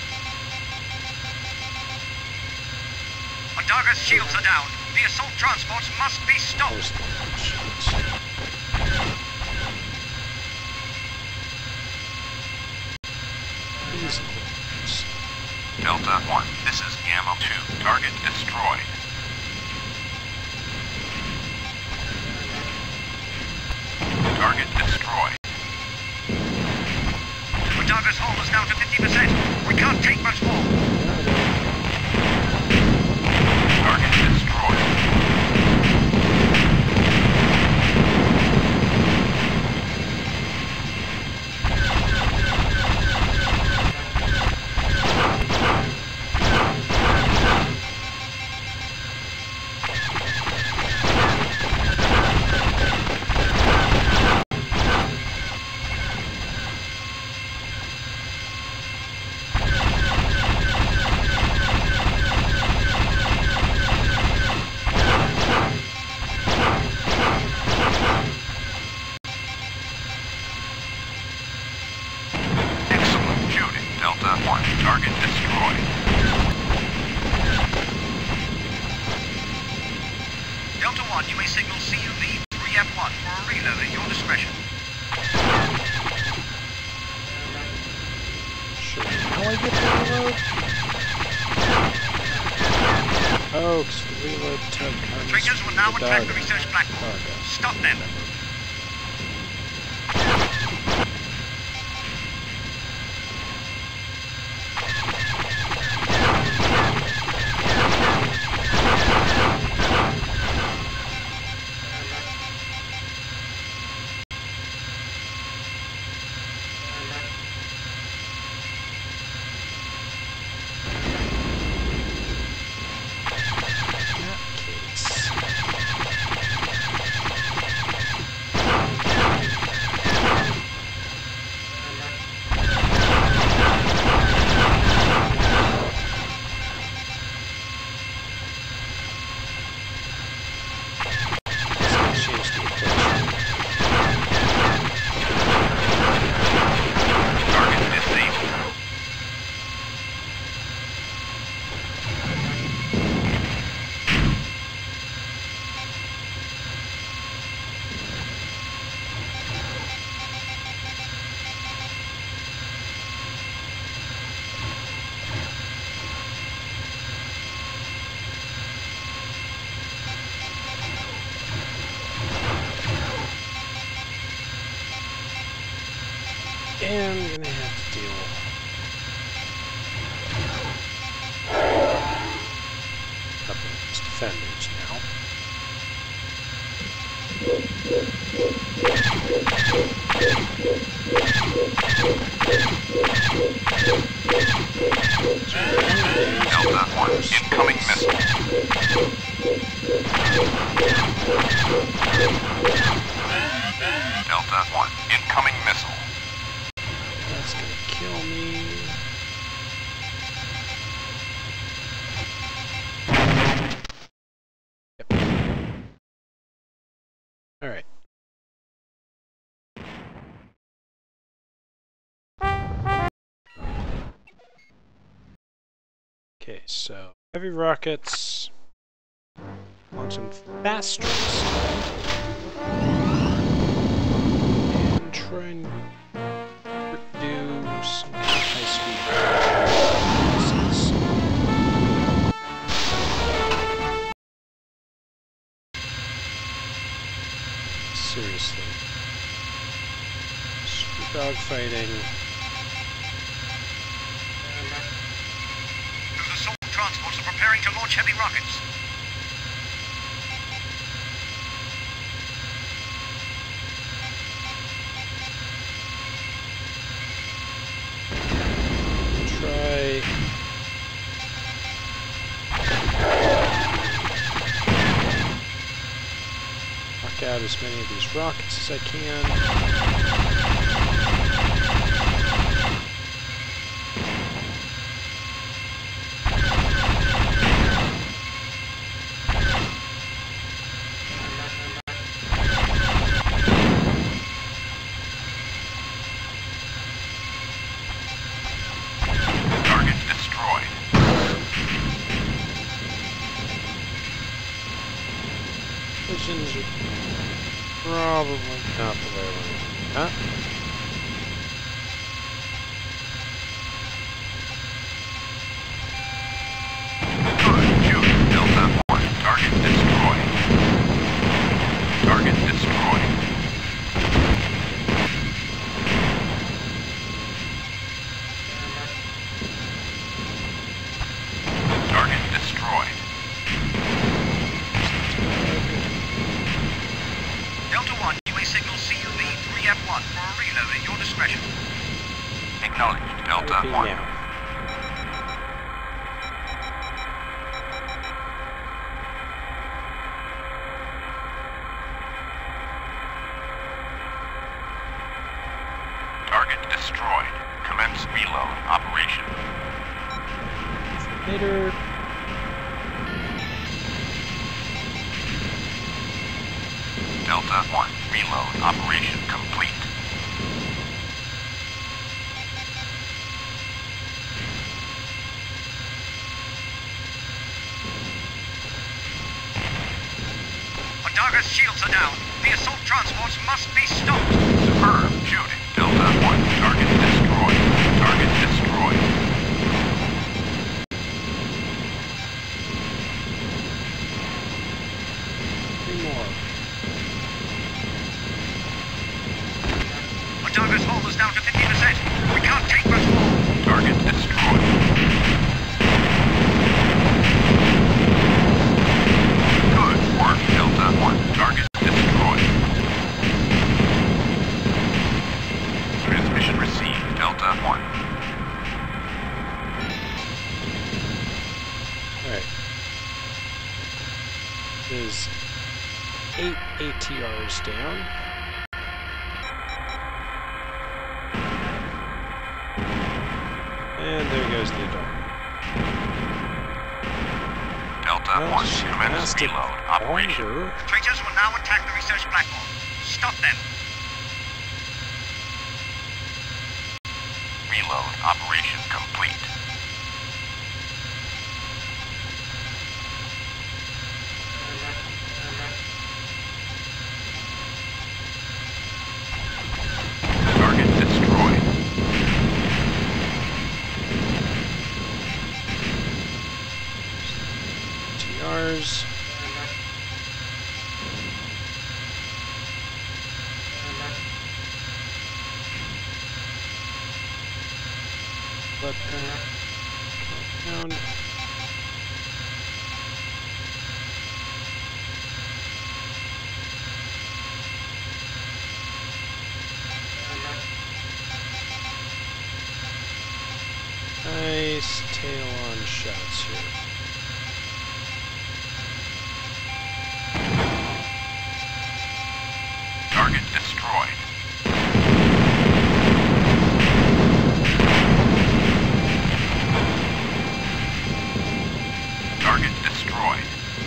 [SPEAKER 5] Ondaga's shields are down. The assault transports must be stopped.
[SPEAKER 1] there's the shields. These close.
[SPEAKER 5] Delta 1, this is Gamma 2. Target destroyed. Target destroyed. Ondaga's hull is down to 50%. We can't take much more. Target destroyed. Excellent shooting. Delta 1, target destroyed. Delta 1, you may signal CUV 3F1 for a reload at your discretion.
[SPEAKER 1] Sure. How I get the reload? Oh, because the reload tug comes
[SPEAKER 5] Triggers will now
[SPEAKER 1] with the
[SPEAKER 5] attack the
[SPEAKER 1] dog.
[SPEAKER 5] research platform.
[SPEAKER 1] Cargo.
[SPEAKER 5] Stop them.
[SPEAKER 1] In that case, let's not change the equation.
[SPEAKER 5] Target disabled.
[SPEAKER 1] And I'm gonna have to deal defenders now.
[SPEAKER 5] Delta 1, incoming missile. Delta 1, incoming missile.
[SPEAKER 1] That's gonna kill me. Yep. All right. Okay, so heavy rockets on some faster stuff and try and do some high-speed missiles. Seriously. Screw dogfighting.
[SPEAKER 5] Those assault transports are preparing to launch heavy rockets.
[SPEAKER 1] Try knock out as many of these rockets as I can.
[SPEAKER 5] Target destroyed.
[SPEAKER 1] Visions are probably not the way I want to do that.
[SPEAKER 5] Good. Shoot. Delta 1. Target destroyed. Target destroyed. Target destroyed. Delta 1, you may signal CUV 3F1 for a reload at your discretion. Acknowledged. Delta
[SPEAKER 1] Repeat
[SPEAKER 5] 1.
[SPEAKER 1] now.
[SPEAKER 5] Target destroyed. Commence reload operation.
[SPEAKER 1] Later.
[SPEAKER 5] Delta 1, reload operation complete. Ondaga's shields are down. The assault transports must be stopped. Superb shooting. Delta 1, target destroyed. Target destroyed.
[SPEAKER 1] Three more.
[SPEAKER 5] Ondaga's hull is down to 50%. We can't take much more. Target destroyed. Good work, Delta 1. Target destroyed. Transmission received, Delta 1.
[SPEAKER 1] Alright. There's 8 ATRs down. And there goes the Ondara.
[SPEAKER 5] Delta
[SPEAKER 1] Well,
[SPEAKER 5] 1,
[SPEAKER 1] she
[SPEAKER 5] commence
[SPEAKER 1] lasted
[SPEAKER 5] reload operation.
[SPEAKER 1] longer.
[SPEAKER 5] Traitors will now attack the research platform. Stop them. Reload operation complete. Target destroyed.
[SPEAKER 1] TRs. Let them go down.
[SPEAKER 5] destroyed. Target destroyed.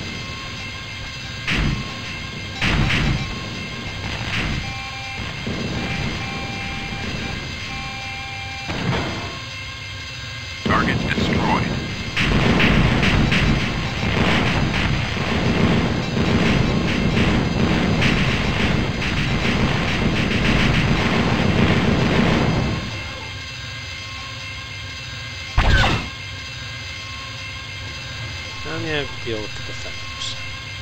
[SPEAKER 5] Target destroyed.
[SPEAKER 1] Now you have to deal with the defenders.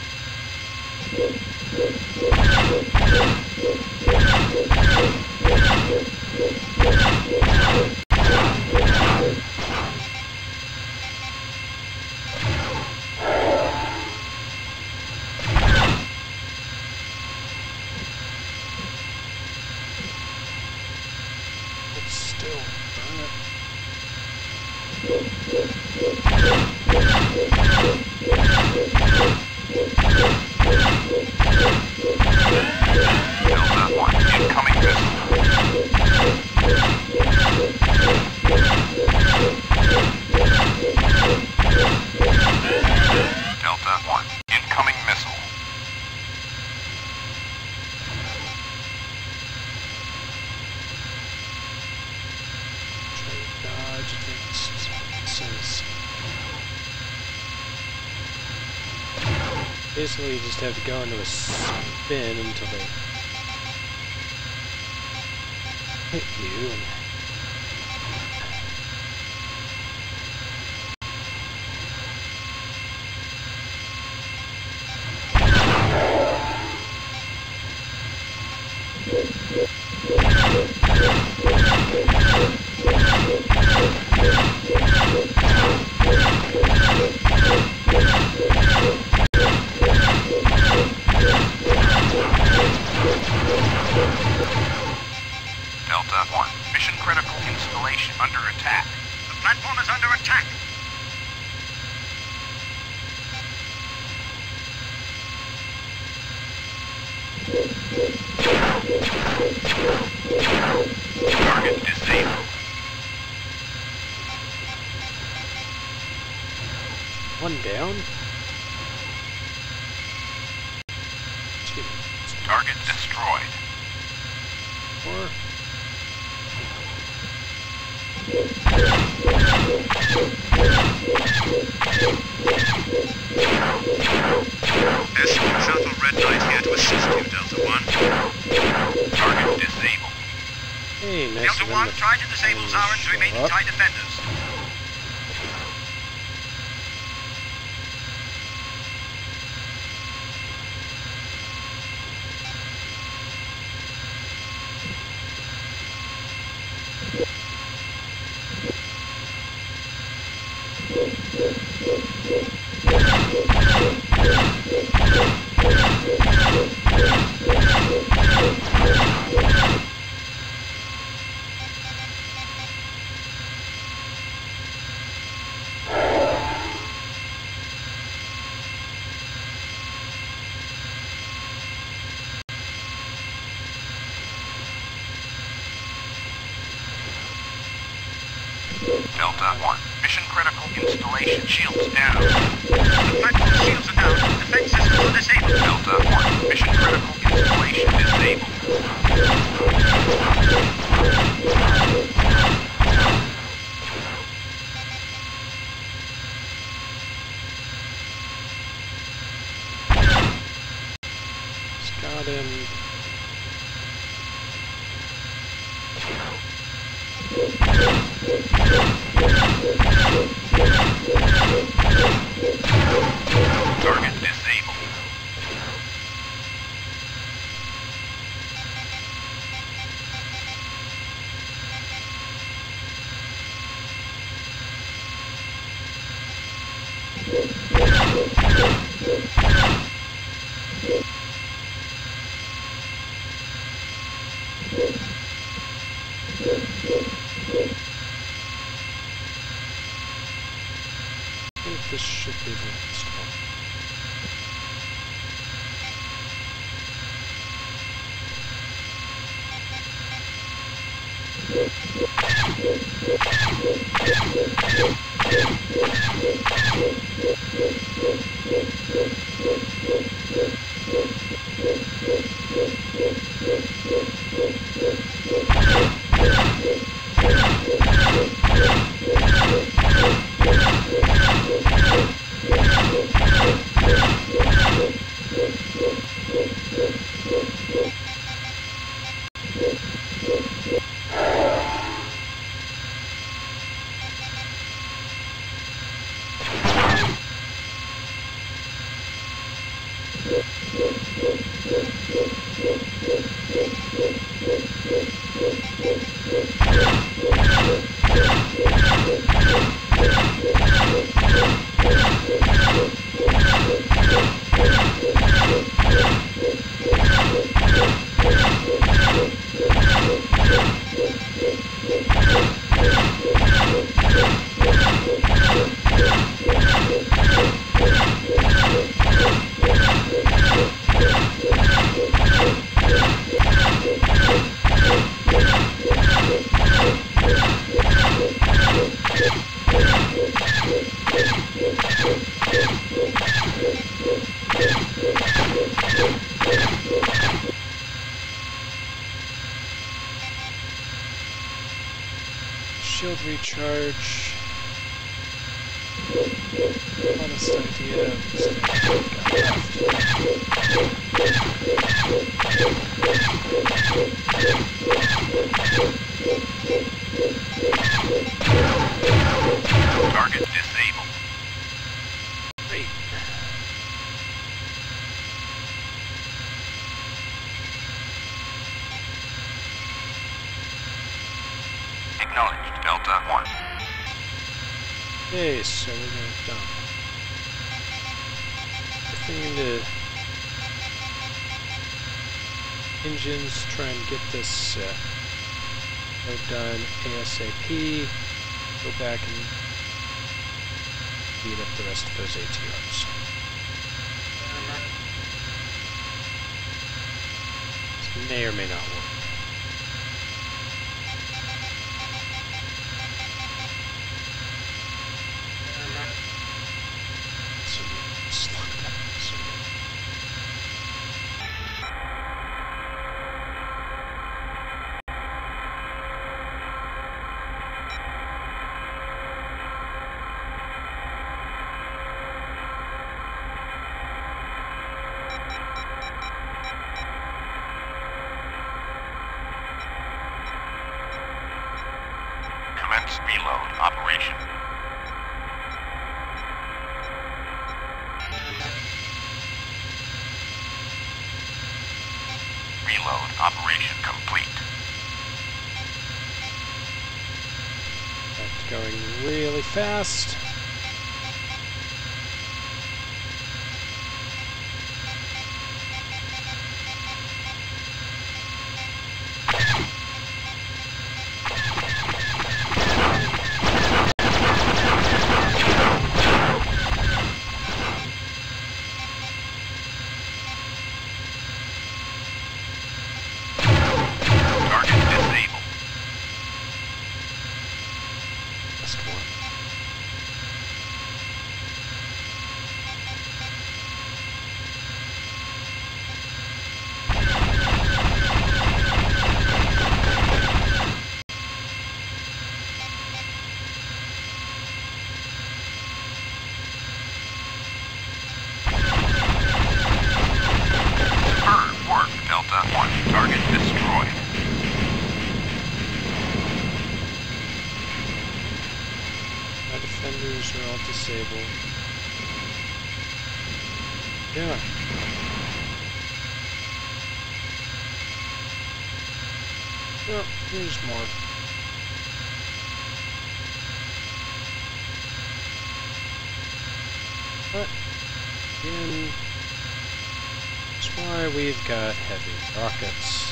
[SPEAKER 1] It's still burn it.
[SPEAKER 5] Delta 1, incoming missile. Delta 1, incoming missile.
[SPEAKER 1] Try to dodge against missiles. Basically, you just have to go into a spin until they hit you. And
[SPEAKER 5] Delta 1, mission critical installation under attack. The platform is under attack. Target disabled.
[SPEAKER 1] one down. Two.
[SPEAKER 5] Target destroyed.
[SPEAKER 1] Four.
[SPEAKER 5] Escort Shuttle Red Knight here to assist you, Delta 1. Target disabled.
[SPEAKER 1] Hey, nice
[SPEAKER 5] Delta
[SPEAKER 1] of them
[SPEAKER 5] 1,
[SPEAKER 1] to
[SPEAKER 5] try to disable
[SPEAKER 1] finally
[SPEAKER 5] Zaren's
[SPEAKER 1] show
[SPEAKER 5] remaining
[SPEAKER 1] up.
[SPEAKER 5] TIE defenders. Delta 1, mission critical installation shields down. The platform shields are down. Defense systems are disabled. Delta 1, mission critical installation disabled.
[SPEAKER 1] Got him.
[SPEAKER 5] Target disabled.
[SPEAKER 1] Shield recharge. Honest idea of this thing got left.
[SPEAKER 5] Target disabled.
[SPEAKER 1] Great.
[SPEAKER 5] Acknowledged. Delta 1.
[SPEAKER 1] Okay, so we're gonna dump everything into engines, try and get this node done ASAP. Go back and beat up the rest of those ATRs. This may or may not work.
[SPEAKER 5] Commence reload operation. Reload operation complete.
[SPEAKER 1] That's going really fast.
[SPEAKER 5] Target destroyed.
[SPEAKER 1] My defenders are all disabled. Yeah. Well, here's more. But, again, that's why we've got heavy rockets.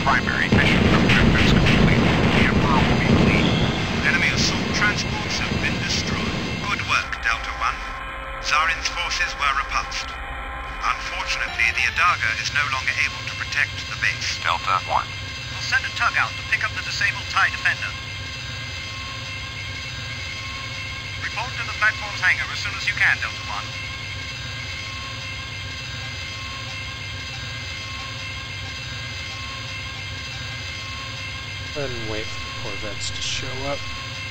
[SPEAKER 5] primary mission objectives complete. The Emperor will be pleased. Enemy assault transports have been destroyed. Good work, Delta One. Zarin's forces were repulsed. Unfortunately, the Adaga is no longer able to protect the base. Delta One. We'll send a tug out to pick up the disabled TIE Defender. Report to the platform's hangar as soon as you can, Delta One.
[SPEAKER 1] Go ahead and wait for the corvettes to show up.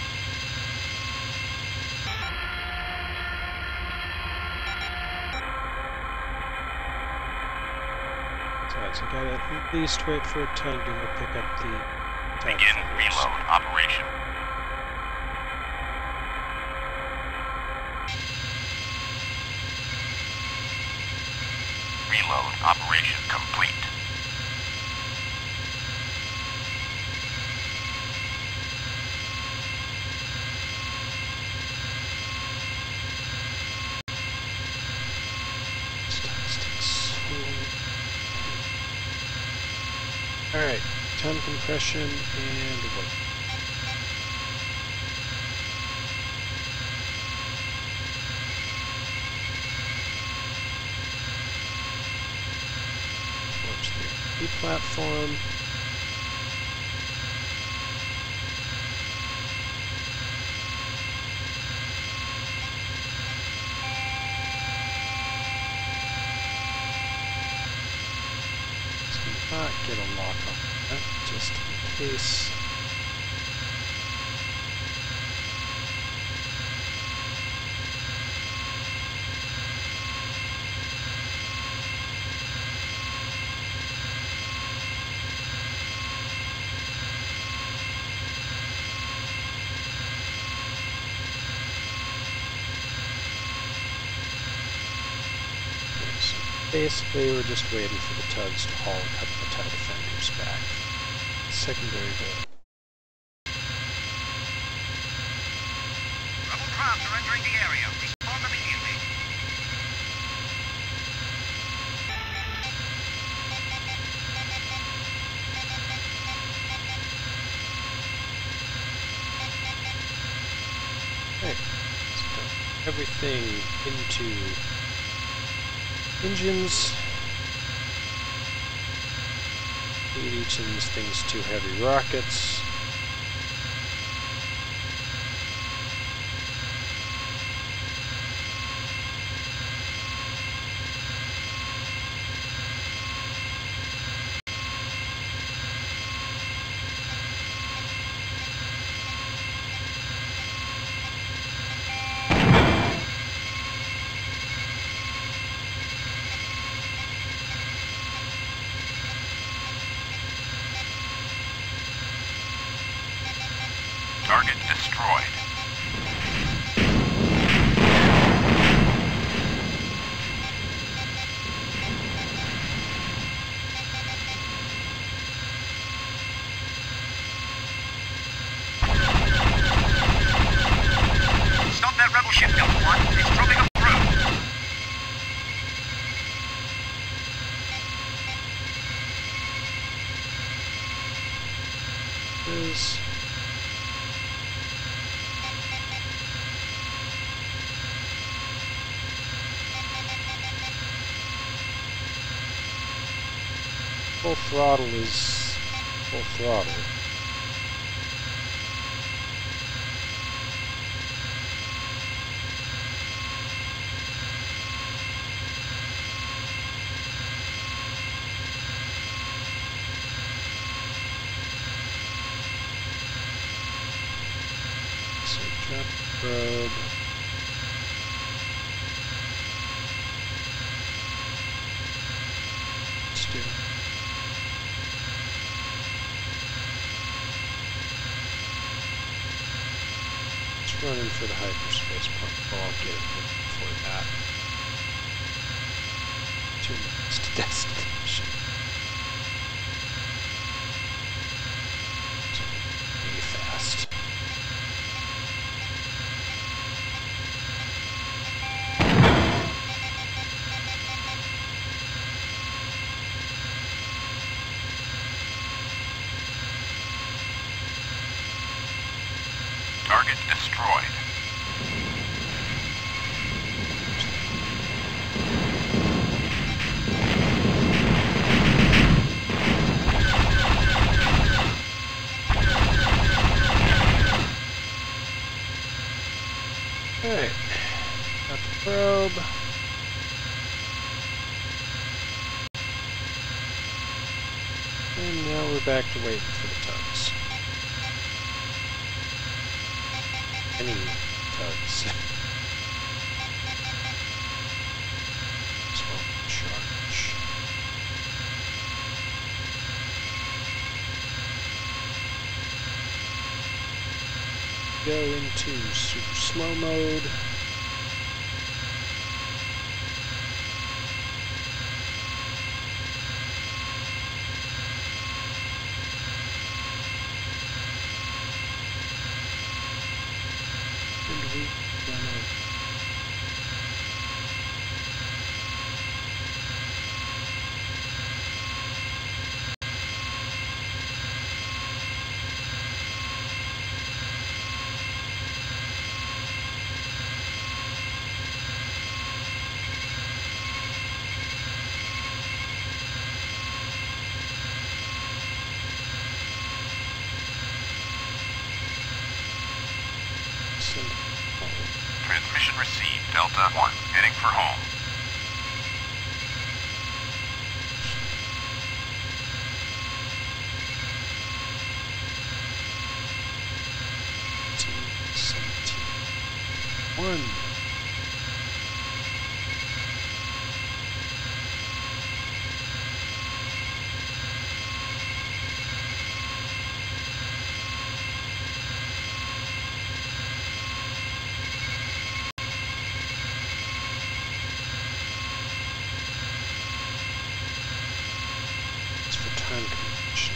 [SPEAKER 1] So I gotta at least wait for a tug to go pick up the TIE
[SPEAKER 5] Begin
[SPEAKER 1] Defenders.
[SPEAKER 5] reload operation. Reload operation complete.
[SPEAKER 1] Alright, time compression and wait. Towards the RP platform. Not get a lock on that, just in case. Okay, so basically we're just waiting for the tugs to haul a couple of TIE Defenders back. Secondary goal.
[SPEAKER 5] Rebel craft are entering the area. Respond immediately.
[SPEAKER 1] Okay, let's dump everything into engines. Feed each of these things 2 heavy rockets.
[SPEAKER 5] Target destroyed. Stop that rebel ship, Delta One. It's dropping a probe.
[SPEAKER 1] Is full throttle is full throttle. So drop probe. Let's do it. Let's run in for the hyperspace point. Oh, I'll get it before that. 2 minutes to destination. So, be fast.
[SPEAKER 5] destroyed.
[SPEAKER 1] Alright. Got the probe. And now we're back to waiting for the tugs. Any tugs. Smoke charge. Go into super slow mode. And we gonna send
[SPEAKER 5] Transmission received. Delta 1, heading for home.
[SPEAKER 1] One. It's for time convention.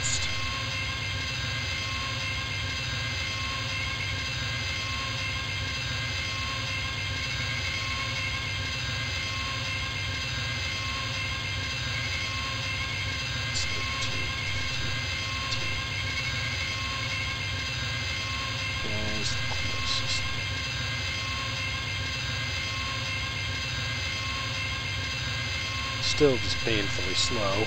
[SPEAKER 1] It's 15, 15. Guys, the closest thing. Still just painfully slow.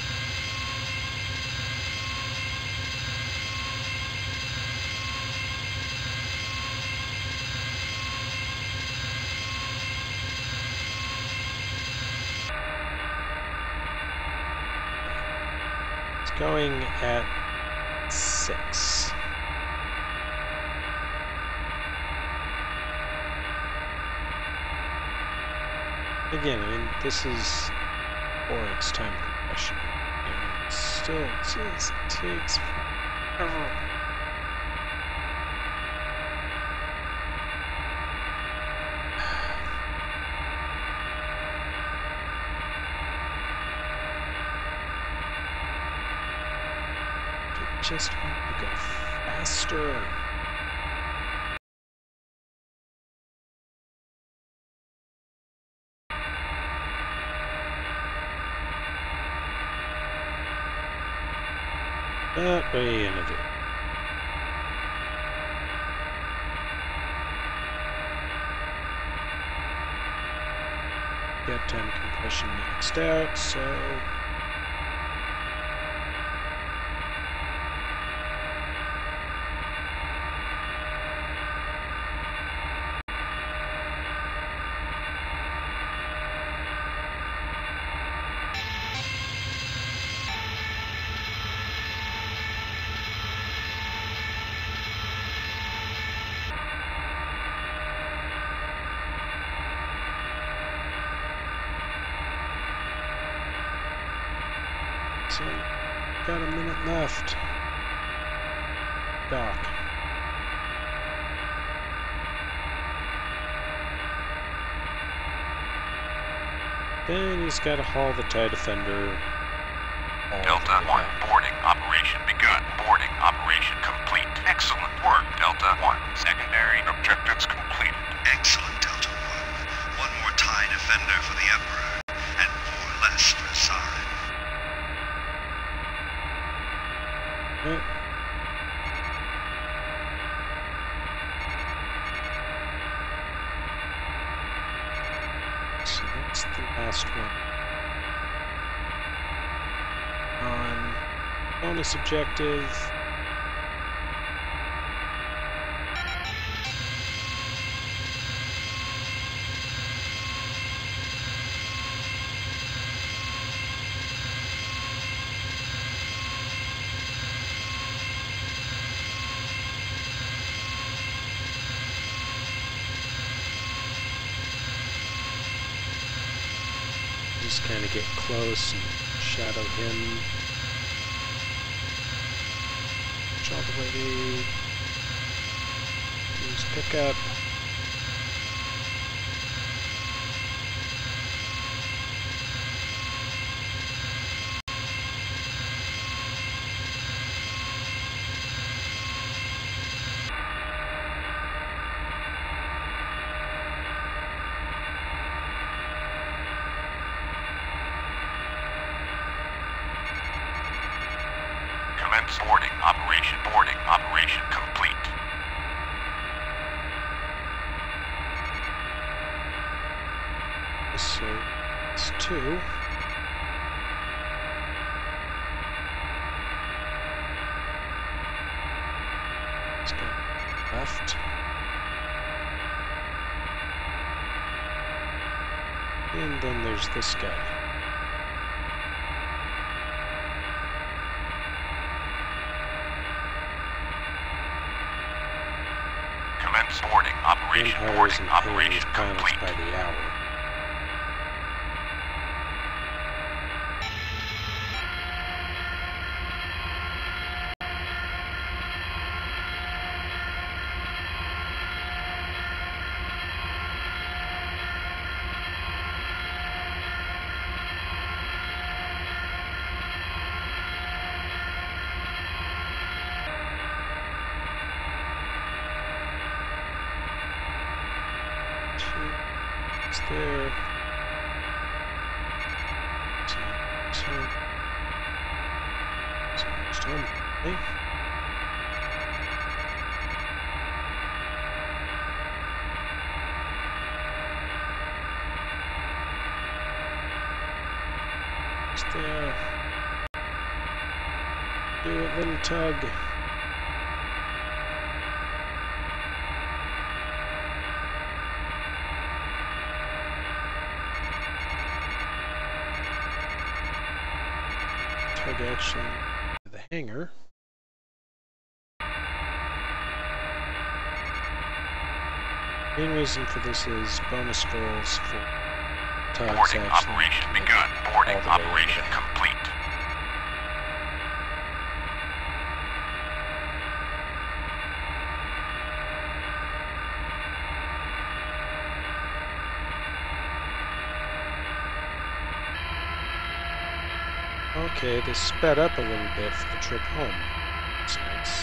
[SPEAKER 1] It's going at 6. Again, I mean, this is Oryx time compression. And it still just takes forever. I just want to go faster. That way in a bit. Got time compression maxed out, so got a minute left. Dock. Then he's got to haul the TIE Defender.
[SPEAKER 5] Delta 1, boarding operation begun. Boarding operation complete. Excellent work, Delta 1. Secondary objectives completed.
[SPEAKER 6] Excellent, Delta 1. One more TIE Defender for the Emperor, and 4 less for Zarin.
[SPEAKER 1] last one. On bonus objective. Just kind of get close and shadow him. Push all the way. Use pickup.
[SPEAKER 5] Commence boarding operation. Boarding operation complete.
[SPEAKER 1] So it's 2. Let's go left. And then there's this guy.
[SPEAKER 5] Commence boarding operation.
[SPEAKER 1] Empires
[SPEAKER 5] Boarding
[SPEAKER 1] and
[SPEAKER 5] operation
[SPEAKER 1] Payne's pilots
[SPEAKER 5] complete.
[SPEAKER 1] by the hour. It's there. So it's time. Hey. It's there. Do it, little tug. Actually the hangar. Main reason for this is bonus goals for tugs.
[SPEAKER 5] Boarding operation begun. Boarding operation complete.
[SPEAKER 1] Okay, they sped up a little bit for the trip home. That's nice.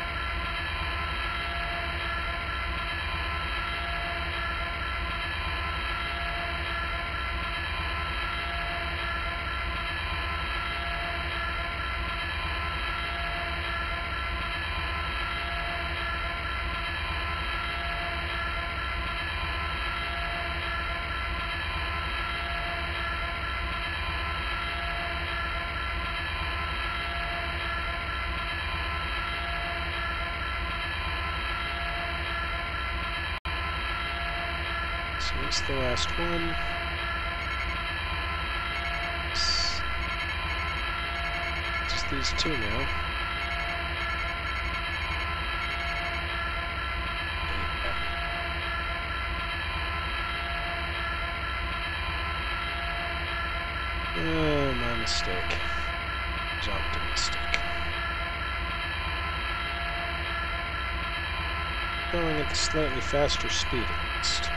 [SPEAKER 1] So it's the last one. Just these two now. Oh, my mistake. I was optimistic. Going at the slightly faster speed at least.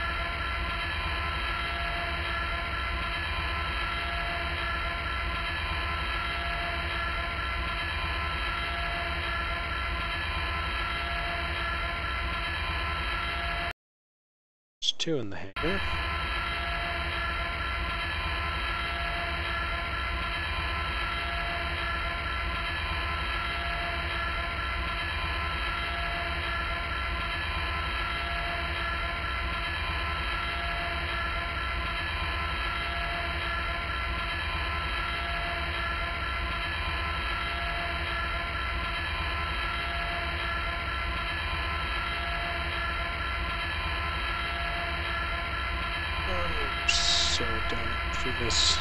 [SPEAKER 1] There's 2 in the hangar. so down through this.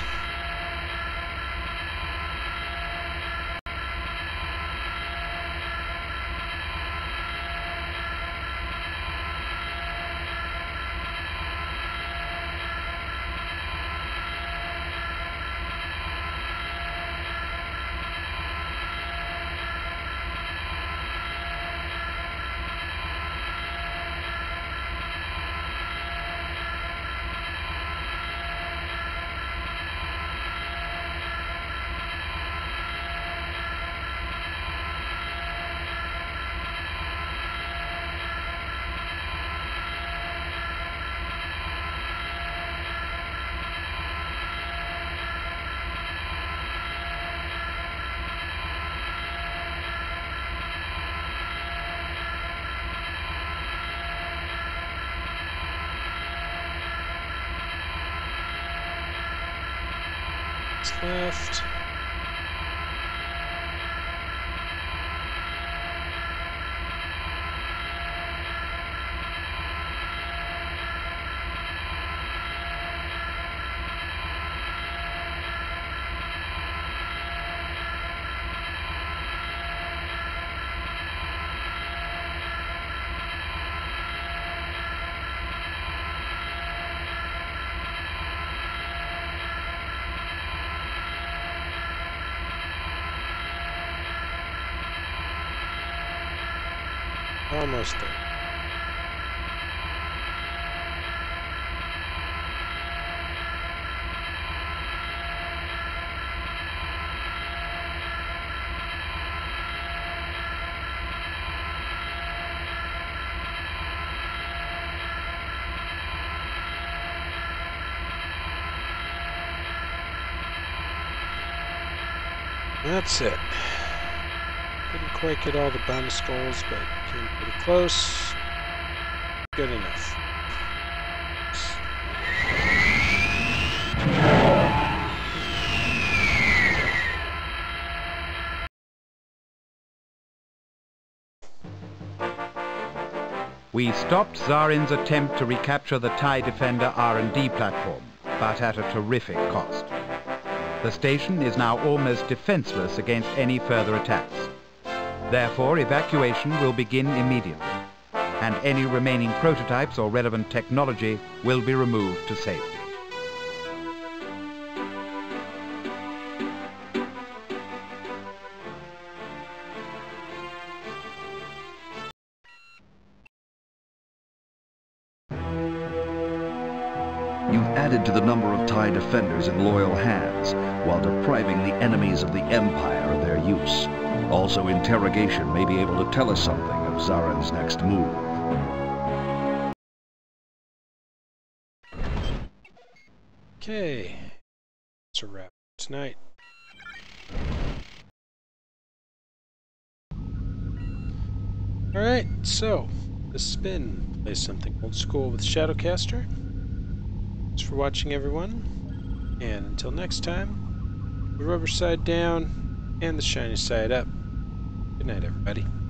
[SPEAKER 1] Left. Almost there. That's it. Couldn't quite get all the bonus goals, but came pretty close. Good enough.
[SPEAKER 3] We stopped Zarin's attempt to recapture the TIE Defender R&D platform, but at a terrific cost. The station is now almost defenseless against any further attacks. Therefore, evacuation will begin immediately, and any remaining prototypes or relevant technology will be removed to safety.
[SPEAKER 4] You've added to the number of TIE Defenders in loyal hands, while depriving the enemies of the Empire of their use. Also, interrogation may be able to tell us something of Zarin's next move.
[SPEAKER 1] Okay, that's a wrap tonight. Alright, so this has been Play Something Old School with Shadowcaster. Thanks for watching, everyone, and until next time, the rubber side down and the shiny side up. Good night, everybody.